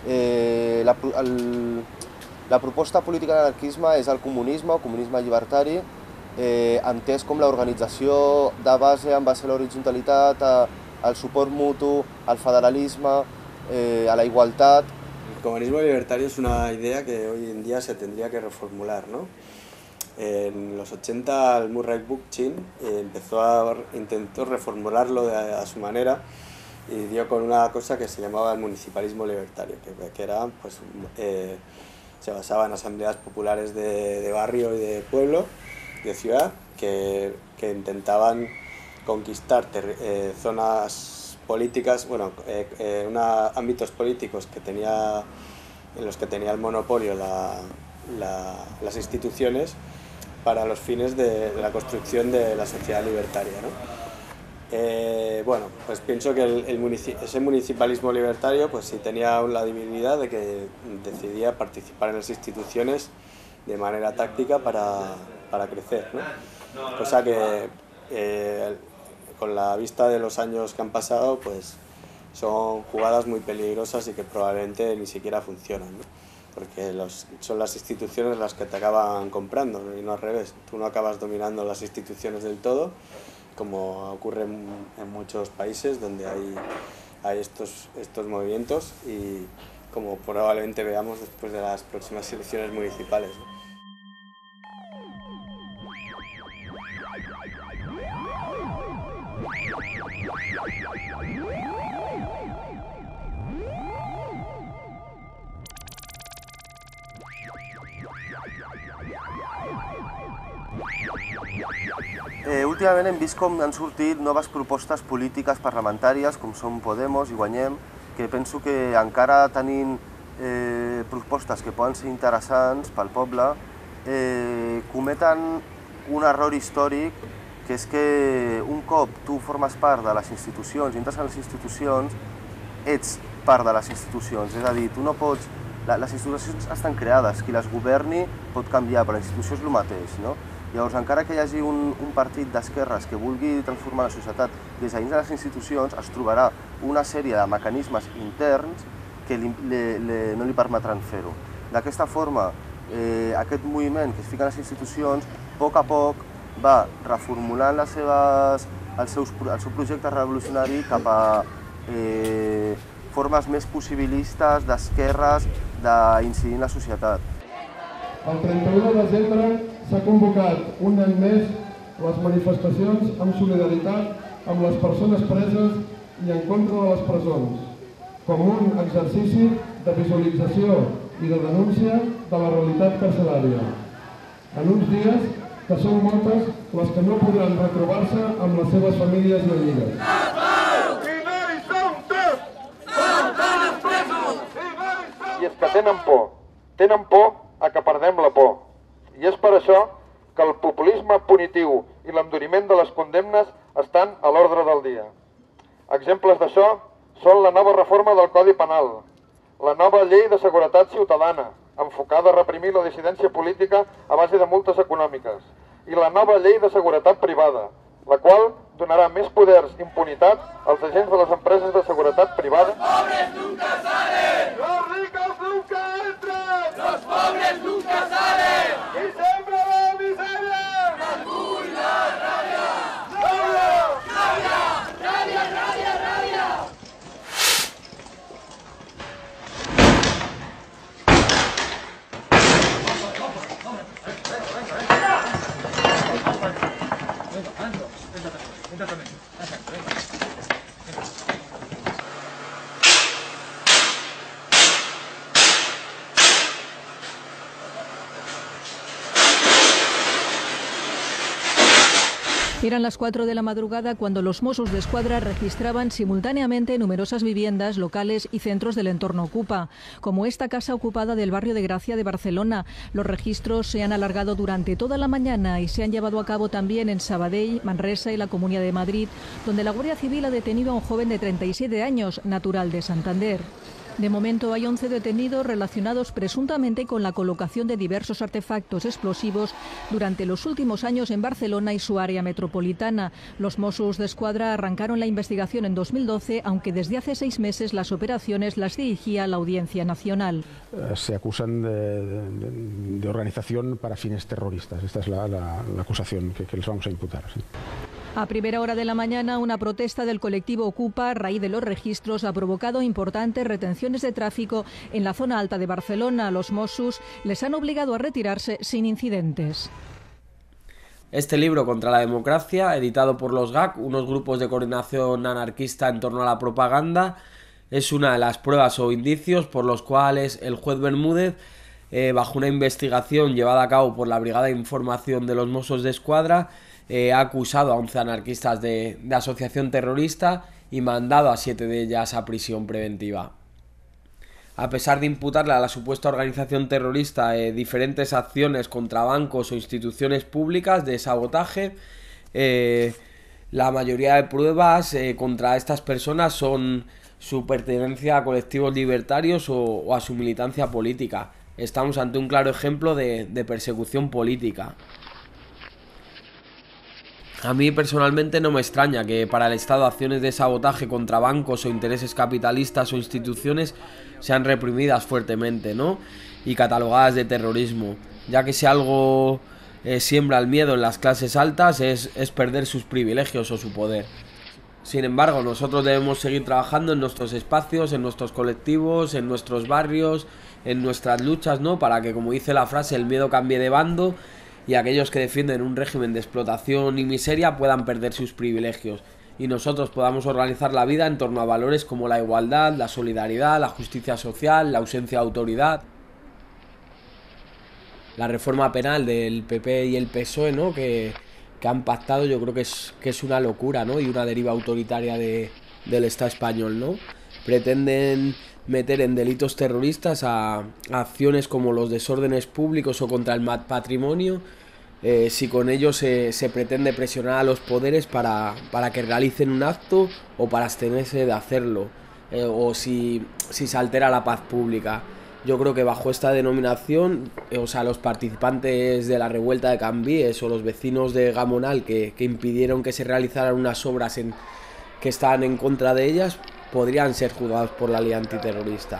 Eh, la, el, la proposta política de l'anarquisme és el comunisme, el comunisme llibertari, Eh, entès com l'organització de base en base a l'horitzontalitat, al suport mutu, al federalisme, eh, a la igualdad. El comunismo libertario es una idea que hoy en día se tendría que reformular, ¿no? En los ochenta el Murray Bookchin eh, empezó a, intentó reformularlo de, a su manera y dio con una cosa que se llamaba el municipalismo libertario, que, que era, pues, eh, se basaba en asambleas populares de, de barrio y de pueblo, de ciudad, que, que intentaban conquistar eh, zonas políticas, bueno, eh, eh, una, ámbitos políticos que tenía, en los que tenía el monopolio la, la, las instituciones para los fines de, de la construcción de la sociedad libertaria, ¿no? Eh, bueno, pues pienso que el, el munici ese municipalismo libertario pues sí tenía la debilidad de que decidía participar en las instituciones de manera táctica para, para crecer, ¿no? Cosa que eh, con la vista de los años que han pasado pues son jugadas muy peligrosas y que probablemente ni siquiera funcionan, ¿no? Porque los, son las instituciones las que te acaban comprando, ¿no? Y no al revés, tú no acabas dominando las instituciones del todo, como ocurre en, en muchos países donde hay, hay estos, estos movimientos y como probablemente veamos después de las próximas elecciones municipales, ¿no? Eh, últimament hem vist com han sortit noves propostes polítiques parlamentàries, com són Podemos i Guanyem, que penso que encara tenint eh, propostes que poden ser interessants pel poble, eh, cometen un error històric, que és que un cop tu formes part de les institucions, entres a les institucions, ets part de les institucions, és a dir, tu no pots... Les institucions estan creades, qui les governi pot canviar, però la institució és el mateix, no? Llavors, encara que hi hagi un, un partit d'esquerres que vulgui transformar la societat des de dins de les institucions, es trobarà una sèrie de mecanismes interns que li, li, li, no li permetran fer-ho. D'aquesta forma, eh, aquest moviment que es fica en les institucions, a poc a poc va reformulant les seves, els seus, el seu projecte revolucionari cap a eh, formes més possibilistes, d'esquerres, d'incidir en la societat. El trenta-u de desembre s'ha convocat un any més les manifestacions amb solidaritat amb les persones preses i en contra de les presons, com un exercici de visualització i de denúncia de la realitat carcerària. En uns dies que són moltes les que no podran retrobar-se amb les seves famílies i amigues. I és que tenen por, tenen por a que perdem la por. I és per això que el populisme punitiu i l'enduriment de les condemnes estan a l'ordre del dia. Exemples d'això són la nova reforma del Codi Penal, la nova llei de seguretat ciutadana, enfocada a reprimir la dissidència política a base de multes econòmiques, i la nova llei de seguretat privada, la qual donarà més poders i impunitat als agents de les empreses de seguretat privada. Los pobres nunca salen! Los ricos nunca entran! Los pobres nunca salen! I sempre la misèria! L'orgull, la ràbia! Ràbia! Ràbia! Ràbia, ràbia, ràbia! Eran las cuatro de la madrugada cuando los Mossos d'Esquadra registraban simultáneamente numerosas viviendas, locales y centros del entorno Ocupa, como esta casa ocupada del barrio de Gracia de Barcelona. Los registros se han alargado durante toda la mañana y se han llevado a cabo también en Sabadell, Manresa y la Comunidad de Madrid, donde la Guardia Civil ha detenido a un joven de treinta y siete años, natural de Santander. De momento hay once detenidos relacionados presuntamente con la colocación de diversos artefactos explosivos durante los últimos años en Barcelona y su área metropolitana. Los Mossos d'Esquadra arrancaron la investigación en dos mil doce, aunque desde hace seis meses las operaciones las dirigía la Audiencia Nacional. Se acusan de, de, de organización para fines terroristas. Esta es la, la, la acusación que, que les vamos a imputar. ¿Sí? A primera hora de la mañana, una protesta del colectivo Ocupa, a raíz de los registros, ha provocado importantes retenciones de tráfico en la zona alta de Barcelona. Los Mossos les han obligado a retirarse sin incidentes. Este libro contra la democracia, editado por los G A C, unos grupos de coordinación anarquista en torno a la propaganda, es una de las pruebas o indicios por los cuales el juez Bermúdez, eh, bajo una investigación llevada a cabo por la Brigada de Información de los Mossos d'Esquadra, Eh, ha acusado a once anarquistas de, de asociación terrorista y mandado a siete de ellas a prisión preventiva. A pesar de imputarle a la supuesta organización terrorista eh, diferentes acciones contra bancos o instituciones públicas de sabotaje, eh, La mayoría de pruebas eh, contra estas personas son su pertenencia a colectivos libertarios o, o a su militancia política. Estamos ante un claro ejemplo de, de persecución política. A mí personalmente no me extraña que para el Estado acciones de sabotaje contra bancos o intereses capitalistas o instituciones sean reprimidas fuertemente, ¿no? Y catalogadas de terrorismo, ya que si algo eh, siembra el miedo en las clases altas es, es perder sus privilegios o su poder. Sin embargo, nosotros debemos seguir trabajando en nuestros espacios, en nuestros colectivos, en nuestros barrios, en nuestras luchas, ¿no? Para que, como dice la frase, el miedo cambie de bando y aquellos que defienden un régimen de explotación y miseria puedan perder sus privilegios y nosotros podamos organizar la vida en torno a valores como la igualdad, la solidaridad, la justicia social, la ausencia de autoridad. La reforma penal del P P y el P S O E, ¿no? que, que han pactado, yo creo que es, que es una locura, ¿no? Y una deriva autoritaria de, del Estado español, ¿no? Pretenden meter en delitos terroristas a, a acciones como los desórdenes públicos o contra el patrimonio, eh, si con ello se, se pretende presionar a los poderes para, para que realicen un acto o para abstenerse de hacerlo, eh, o si, si se altera la paz pública. Yo creo que bajo esta denominación, eh, o sea, los participantes de la revuelta de Can Vies o los vecinos de Gamonal que, que impidieron que se realizaran unas obras en, que estaban en contra de ellas, podrían ser juzgados por la ley antiterrorista.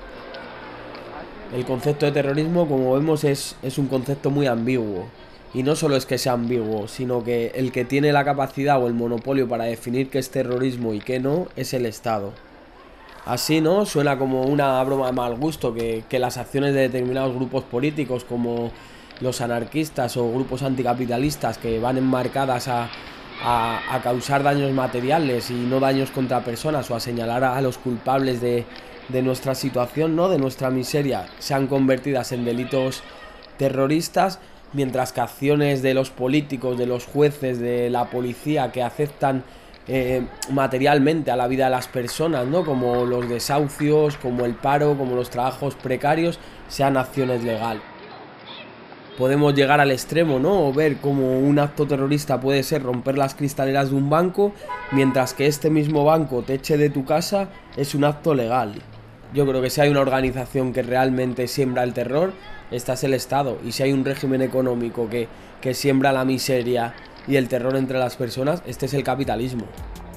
El concepto de terrorismo, como vemos, es, es un concepto muy ambiguo. Y no solo es que sea ambiguo, sino que el que tiene la capacidad o el monopolio para definir qué es terrorismo y qué no, es el Estado. Así, ¿no? Suena como una broma de mal gusto que, que las acciones de determinados grupos políticos como los anarquistas o grupos anticapitalistas que van enmarcadas a A, a causar daños materiales y no daños contra personas o a señalar a, a los culpables de, de nuestra situación, ¿no? De nuestra miseria, sean convertidas en delitos terroristas, mientras que acciones de los políticos, de los jueces, de la policía que aceptan eh, materialmente a la vida de las personas, ¿no? Como los desahucios, como el paro, como los trabajos precarios, sean acciones legales. Podemos llegar al extremo, ¿no? O ver cómo un acto terrorista puede ser romper las cristaleras de un banco, mientras que este mismo banco te eche de tu casa es un acto legal. Yo creo que si hay una organización que realmente siembra el terror, esta es el Estado. Y si hay un régimen económico que, que siembra la miseria y el terror entre las personas, este es el capitalismo.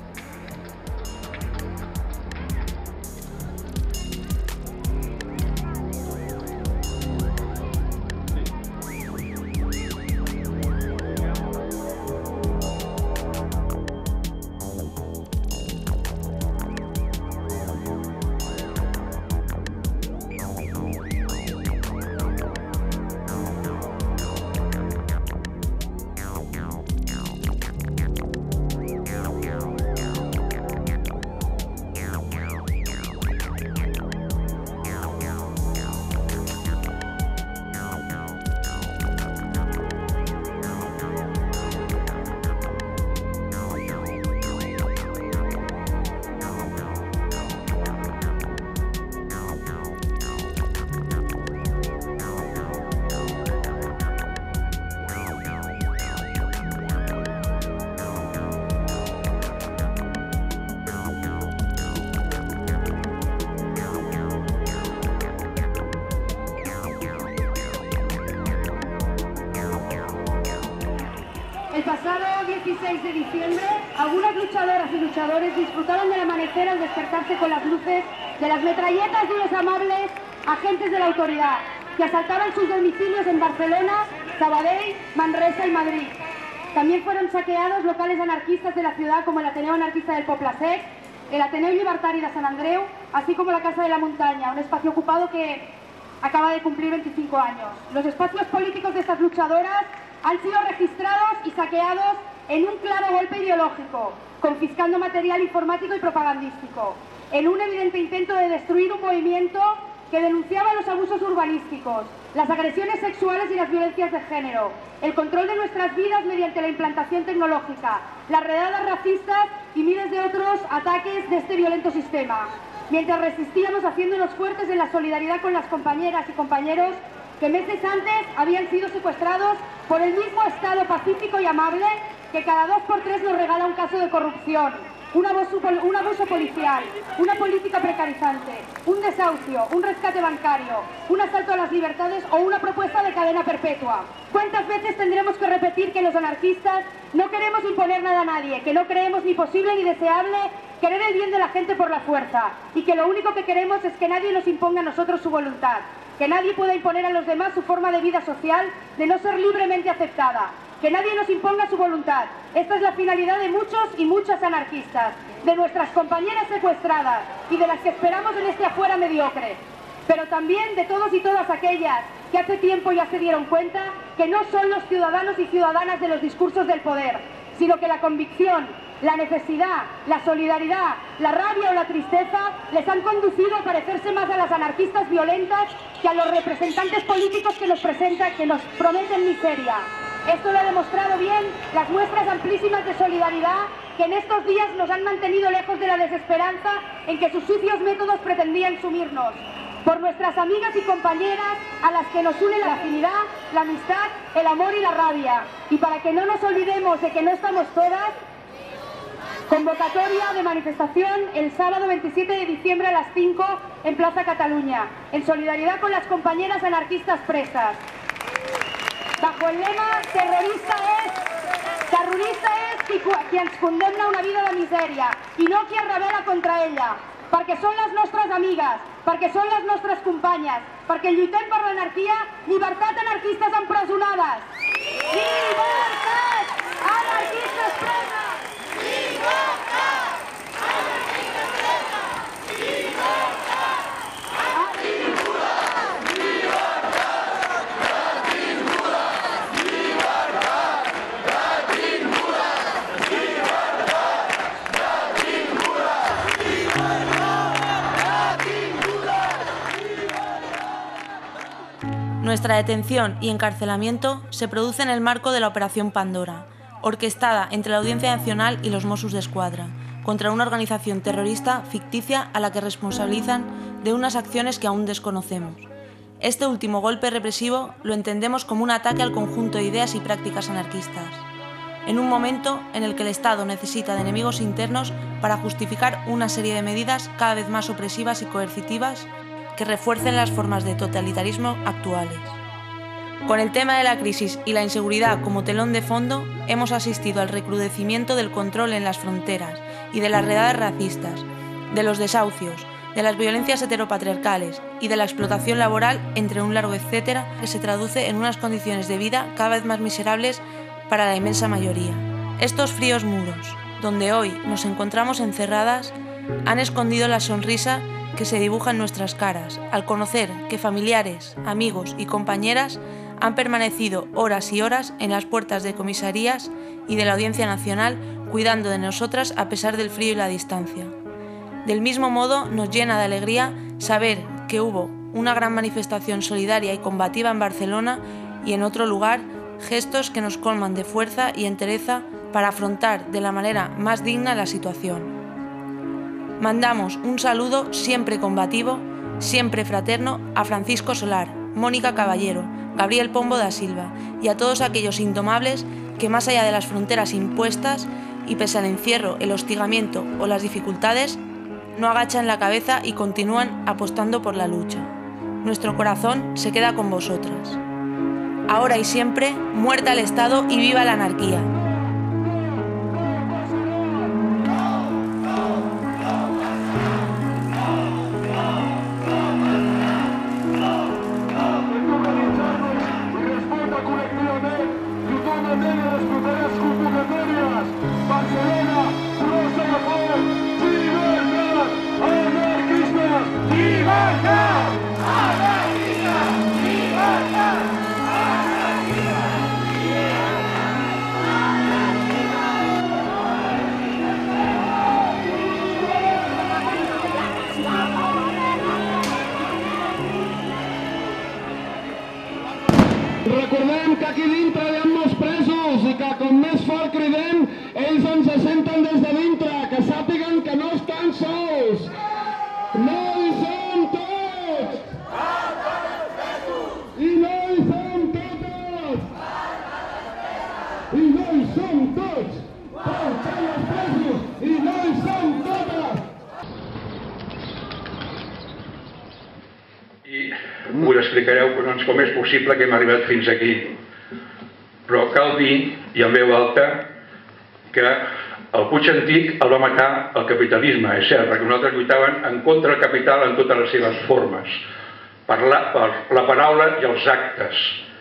El pasado dieciséis de diciembre, algunas luchadoras y luchadores disfrutaban del amanecer al despertarse con las luces de las metralletas de unos amables agentes de la autoridad que asaltaban sus domicilios en Barcelona, Sabadell, Manresa y Madrid. También fueron saqueados locales anarquistas de la ciudad como el Ateneo Anarquista del Poble Sec, el Ateneo Libertari de Sant Andreu, así como la Casa de la Montaña, un espacio ocupado que acaba de cumplir veinticinco años. Los espacios políticos de estas luchadoras han sido registrados y saqueados en un claro golpe ideológico, confiscando material informático y propagandístico, en un evidente intento de destruir un movimiento que denunciaba los abusos urbanísticos, las agresiones sexuales y las violencias de género, el control de nuestras vidas mediante la implantación tecnológica, las redadas racistas y miles de otros ataques de este violento sistema. Mientras resistíamos haciéndonos fuertes en la solidaridad con las compañeras y compañeros que meses antes habían sido secuestrados por el mismo Estado pacífico y amable que cada dos por tres nos regala un caso de corrupción, un abuso, un abuso policial, una política precarizante, un desahucio, un rescate bancario, un asalto a las libertades o una propuesta de cadena perpetua. ¿Cuántas veces tendremos que repetir que los anarquistas no queremos imponer nada a nadie, que no creemos ni posible ni deseable querer el bien de la gente por la fuerza y que lo único que queremos es que nadie nos imponga a nosotros su voluntad, que nadie pueda imponer a los demás su forma de vida social de no ser libremente aceptada, que nadie nos imponga su voluntad? Esta es la finalidad de muchos y muchas anarquistas, de nuestras compañeras secuestradas y de las que esperamos en este afuera mediocre, pero también de todos y todas aquellas que hace tiempo ya se dieron cuenta que no son los ciudadanos y ciudadanas de los discursos del poder, sino que la convicción, la necesidad, la solidaridad, la rabia o la tristeza les han conducido a parecerse más a las anarquistas violentas que a los representantes políticos que nos presentan, que nos prometen miseria. Esto lo ha demostrado bien las muestras amplísimas de solidaridad que en estos días nos han mantenido lejos de la desesperanza en que sus sucios métodos pretendían sumirnos. Por nuestras amigas y compañeras a las que nos une la afinidad, la amistad, el amor y la rabia. Y para que no nos olvidemos de que no estamos todas, convocatoria de manifestación el sábado veintisiete de diciembre a las cinco en Plaza Catalunya, en solidaridad con las compañeras anarquistas presas. Bajo el lema terrorista és, terrorista és qui, qui ens condemna a una vida de misèria i no qui es rebel·la contra ella, perquè són les nostres amigues, perquè són les nostres companyes, perquè lluitem per l'anarquia, llibertat anarquistes empresonades. Llibertat! Anarquistes preses! Llibertat! Anarquistes preses! Llibertat! Nuestra detención y encarcelamiento se produce en el marco de la Operación Pandora, orquestada entre la Audiencia Nacional y los Mossos d'Esquadra, contra una organización terrorista ficticia a la que responsabilizan de unas acciones que aún desconocemos. Este último golpe represivo lo entendemos como un ataque al conjunto de ideas y prácticas anarquistas, en un momento en el que el Estado necesita de enemigos internos para justificar una serie de medidas cada vez más opresivas y coercitivas que refuercen las formas de totalitarismo actuales. Con el tema de la crisis y la inseguridad como telón de fondo, hemos asistido al recrudecimiento del control en las fronteras y de las redadas racistas, de los desahucios, de las violencias heteropatriarcales y de la explotación laboral, entre un largo etcétera, que se traduce en unas condiciones de vida cada vez más miserables para la inmensa mayoría. Estos fríos muros, donde hoy nos encontramos encerradas, han escondido la sonrisa que se dibuja en nuestras caras al conocer que familiares, amigos y compañeras han permanecido horas y horas en las puertas de comisarías y de la Audiencia Nacional cuidando de nosotras a pesar del frío y la distancia. Del mismo modo, nos llena de alegría saber que hubo una gran manifestación solidaria y combativa en Barcelona y en otro lugar, gestos que nos colman de fuerza y entereza para afrontar de la manera más digna la situación. Mandamos un saludo siempre combativo, siempre fraterno a Francisco Solar, Mónica Caballero, Gabriel Pombo da Silva y a todos aquellos indomables que más allá de las fronteras impuestas y pese al encierro, el hostigamiento o las dificultades, no agachan la cabeza y continúan apostando por la lucha. Nuestro corazón se queda con vosotras. Ahora y siempre, muerta el Estado y viva la anarquía. Recordem que aquí dintre hi ha molts presos i que com més fort cridem, ells ens senten des de dintre, que sàpiguen que no estan sols. No hi som tots! I no hi som totes! I no hi som tots! doncs, com és possible que hem arribat fins aquí. Però cal dir, i en veu alta, que el Puig Antic el va matar el capitalisme, és cert, perquè nosaltres lluitaven en contra del capital en totes les seves formes, per la, per la paraula i els actes.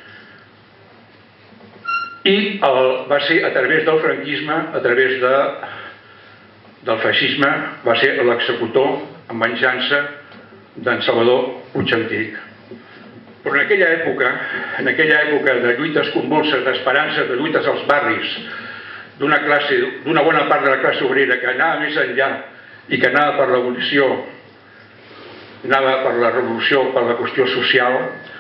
I el, va ser a través del franquisme, a través de, del feixisme, va ser l'executor en venjança d'en Salvador Puig Antic. Però en aquella època, en aquella època de lluites convulses, d'esperances, de lluites als barris, d'una classe, d'una bona part de la classe obrera que anava més enllà i que anava per l'abolició, anava per la revolució, per la qüestió social,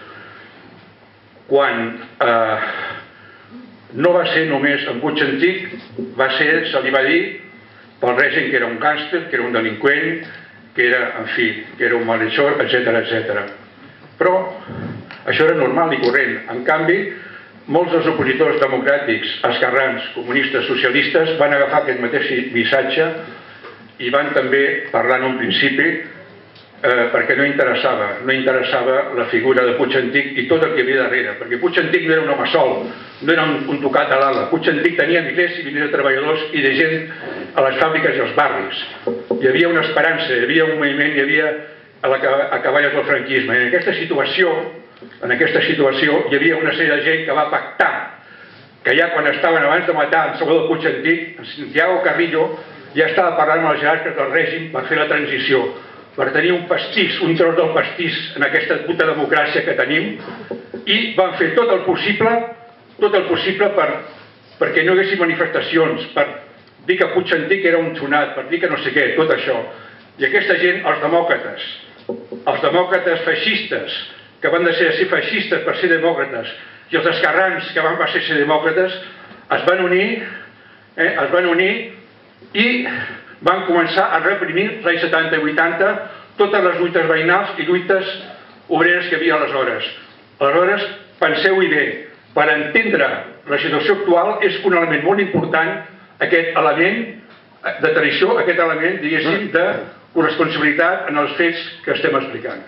quan eh, no va ser només en Puig Antic, va ser, se li va dir pel règim que era un gàngster, que era un delinqüent, que era, en fi, que era un malhechor, etcètera, etcètera. Però això era normal i corrent. En canvi, molts dels opositors democràtics, esquerrans, comunistes, socialistes, van agafar aquest mateix missatge i van també parlar en un principi eh, perquè no interessava, no interessava la figura de Puig Antic i tot el que hi havia darrere, perquè Puig Antic no era un home sol, no era un, un tocat a l'ala. Puig Antic tenia milers i milers de treballadors i de gent a les fàbriques i als barris. Hi havia una esperança, hi havia un moviment, hi havia a la acaballes del franquisme. En aquesta situació, en aquesta situació hi havia una sèrie de gent que va pactar, que ja quan estaven abans de matar en Salvador Puig Antic, en Santiago Carrillo ja estava parlant amb els jerarques del règim per fer la transició, per tenir un pastís, un tros del pastís en aquesta puta democràcia que tenim, i van fer tot el possible, tot el possible per, perquè no hi haguessin manifestacions, per dir que Puig Antic era un sonat, per dir que no sé què, tot això. I aquesta gent, els demòcrates, els demòcrates feixistes, que van deixar de ser feixistes per ser demòcrates, i els esquerrans que van passar a ser demòcrates, es van unir, eh, es van unir i van començar a reprimir l'any setanta i vuitanta totes les lluites veïnals i lluites obreres que hi havia aleshores. Aleshores, penseu-hi bé, per entendre la situació actual és un element molt important aquest element de traïció, aquest element, diguéssim, de corresponsabilitat en els fets que estem explicant.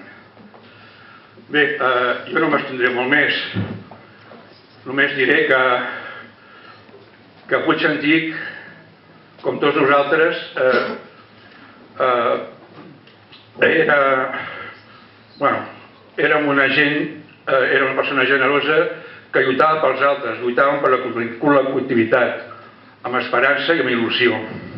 Bé, eh, jo no m'estendré molt més. Només diré que, que Puig Antic, com tots nosaltres, eh, eh, era, bueno, era una gent, eh, era una persona generosa que lluitava pels altres, lluitaven per la col·lectivitat, amb esperança i amb il·lusió.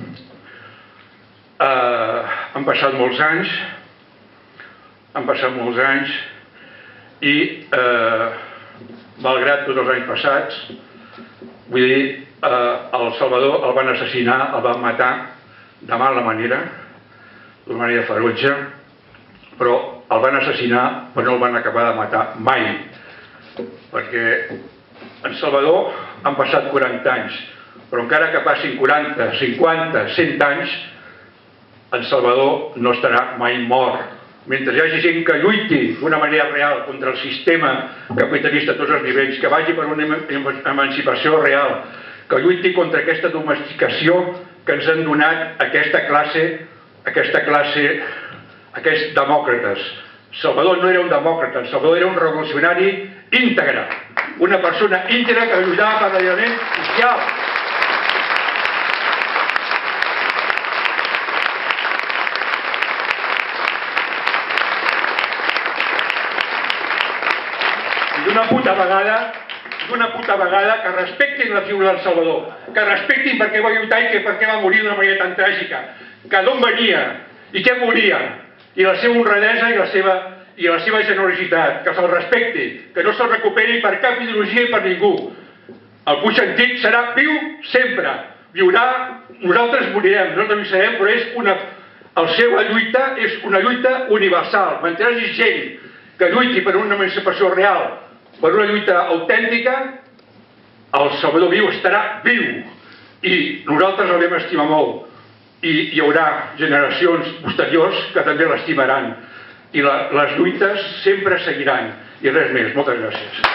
Uh, han passat molts anys, han passat molts anys i, uh, malgrat tots els anys passats, vull dir, uh, el Salvador el van assassinar, el van matar de mala manera, d'una manera ferotge, però el van assassinar però no el van acabar de matar mai, perquè en Salvador han passat quaranta anys, però encara que passin quaranta, cinquanta, cent anys, en Salvador no estarà mai mort. Mentre hi hagi gent que lluiti d'una manera real contra el sistema capitalista a tots els nivells, que vagi per una emancipació real, que lluiti contra aquesta domesticació que ens han donat aquesta classe, aquesta classe, aquests demòcrates. Salvador no era un demòcrata, Salvador era un revolucionari íntegre, una persona íntegra que lluitava per l'alliberament social. D'una puta vegada, d'una puta vegada que respectin la figura del Salvador, que respectin per què va lluitar i per què va morir d'una manera tan tràgica, que d'on venia i què moria, i la seva honradesa i la seva, i la seva generositat, que se'l respecti, que no se'l recuperi per cap ideologia i per ningú. El Puig Antic serà viu sempre, viurà, nosaltres morirem, nosaltres no sabem, però és una, la seva lluita és una lluita universal. Mentre hi hagi gent que lluiti per una emancipació real, per una lluita autèntica, el Salvador viu estarà viu i nosaltres el vam estimar molt i hi haurà generacions posteriors que també l'estimaran i la, les lluites sempre seguiran i res més. Moltes gràcies.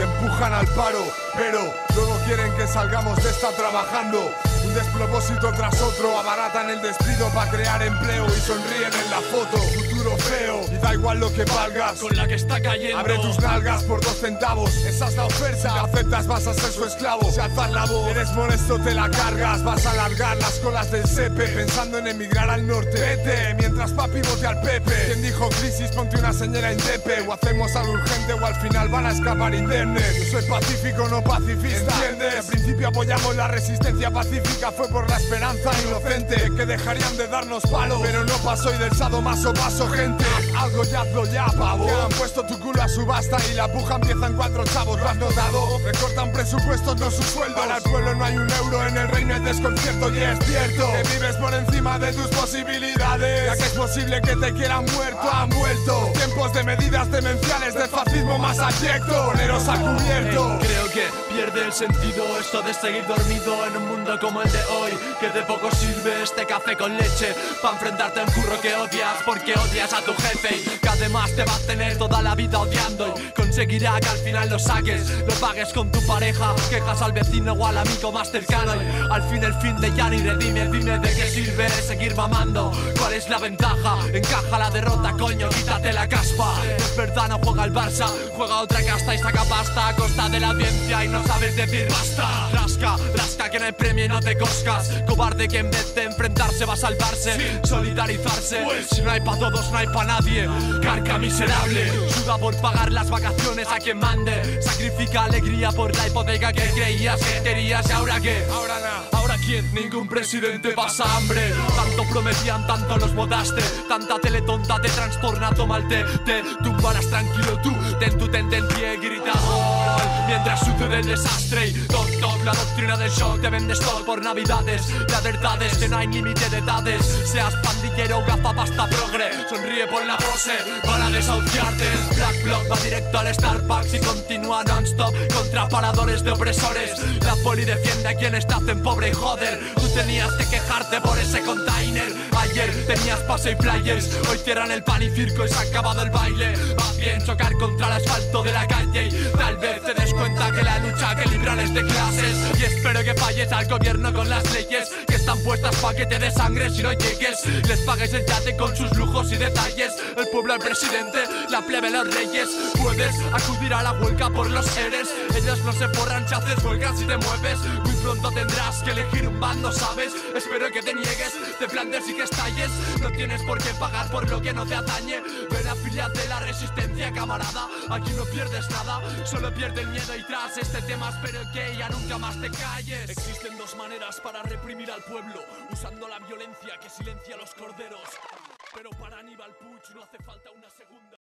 te empujan al paro, pero luego quieren que salgamos de esta trabajando. Un despropósito tras otro, abaratan el despido para crear empleo y sonríen en la foto. Futuro feo, y da igual lo que valgas, con la que está cayendo. Abre tus nalgas por dos centavos, esa es la oferta. Si la aceptas vas a ser su esclavo. Si alzas la voz, eres molesto te la cargas. Vas a alargar las colas del sepe, pensando en emigrar al norte. Vete, mientras papi vote al Pepe. Quien dijo crisis, ponte una señora indepe. O hacemos algo urgente o al final van a escapar indemnes. Yo soy pacífico, no pacifista, ¿entiendes? Al principio apoyamos la resistencia pacífica, fue por la esperanza inocente, que dejarían de darnos palo, pero no pasó y del sadomaso paso, gente. Algo ya hazlo ya, pavo. Que han puesto tu culo a subasta y la puja empieza en cuatro chavos, ¿lo has notado? Recortan presupuestos, no sus sueldos. Para el pueblo no hay un euro, en el reino hay desconcierto y es cierto que vives por encima de tus posibilidades. Ya que es posible que te quieran muerto, han vuelto tiempos de medidas demenciales, de fascismo más abyecto. Poneros a cubierto. Hey, creo que pierde el sentido esto de seguir dormido en un mundo como el de hoy, que de poco sirve este café con leche para enfrentarte a un curro que odias porque odias a tu jefe y que además te va a tener toda la vida odiando y conseguirá que al final lo saques, lo pagues con tu pareja, quejas al vecino o al amigo más cercano y al fin el fin de ya ni redime. Dime de qué sirve seguir mamando, cuál es la ventaja, encaja la derrota, coño, quítate la caspa. Es verdad, no juega el Barça, juega otra casta y saca pasta a costa de la audiencia y no sabes decir basta. Rasca, rasca que no hay premio y no te coscas, cobarde que en vez de enfrentarse va a salvarse, sí. Solidarizarse, pues si no hay pa' todos no hay pa' nadie. Carca miserable, suda por pagar las vacaciones a quien mande, sacrifica alegría por la hipoteca que creías que querías y ahora qué, ahora nada. ¿Ahora quién? Ningún presidente pasa hambre. Tanto prometían, tanto los votaste, tanta tele tonta te trastorna, toma el té, te tumbarás tranquilo tú, ten tu tente en pie, grita gol mientras sucede el desastre y toc toc, la doctrina del shock, te vendes todo por navidades. La verdad es que no hay límite de edades, seas pandillero o gafapasta progre, sonríe por la pose para desahuciarte. El Black Bloc va directo al Starbucks y continúa non-stop contra paradores de opresores. La poli defiende a quienes te hacen pobre y joder, tú tenías que quejarte por ese container. Ayer tenías pase y flyers, hoy cierran el pan y circo y se ha acabado el baile. Va bien chocar contra el asfalto de la calle y tal vez te des cuenta que la lucha que libran es de clases. Y espero que falles al gobierno con las leyes que están puestas pa' que te des sangre si no llegues. Les pagues el yate con sus lujos y detalles. El pueblo, el presidente, la plebe, los reyes. Puedes acudir a la huelga por los seres. Ellos no se forran si haces huelgas y te mueves. Muy pronto tendrás que elegir un bando, ¿sabes? Espero que te niegues, te plantes y que estalles. No tienes por qué pagar por lo que no te atañe. Ven, afíliate la resistencia, camarada. Aquí no pierdes nada, solo pierde el miedo. Y tras este tema espero que ya nunca más te calles. Existen dos maneras para reprimir al pueblo, usando la violencia que silencia a los corderos. Pero para Aníbal Puig no hace falta una segunda.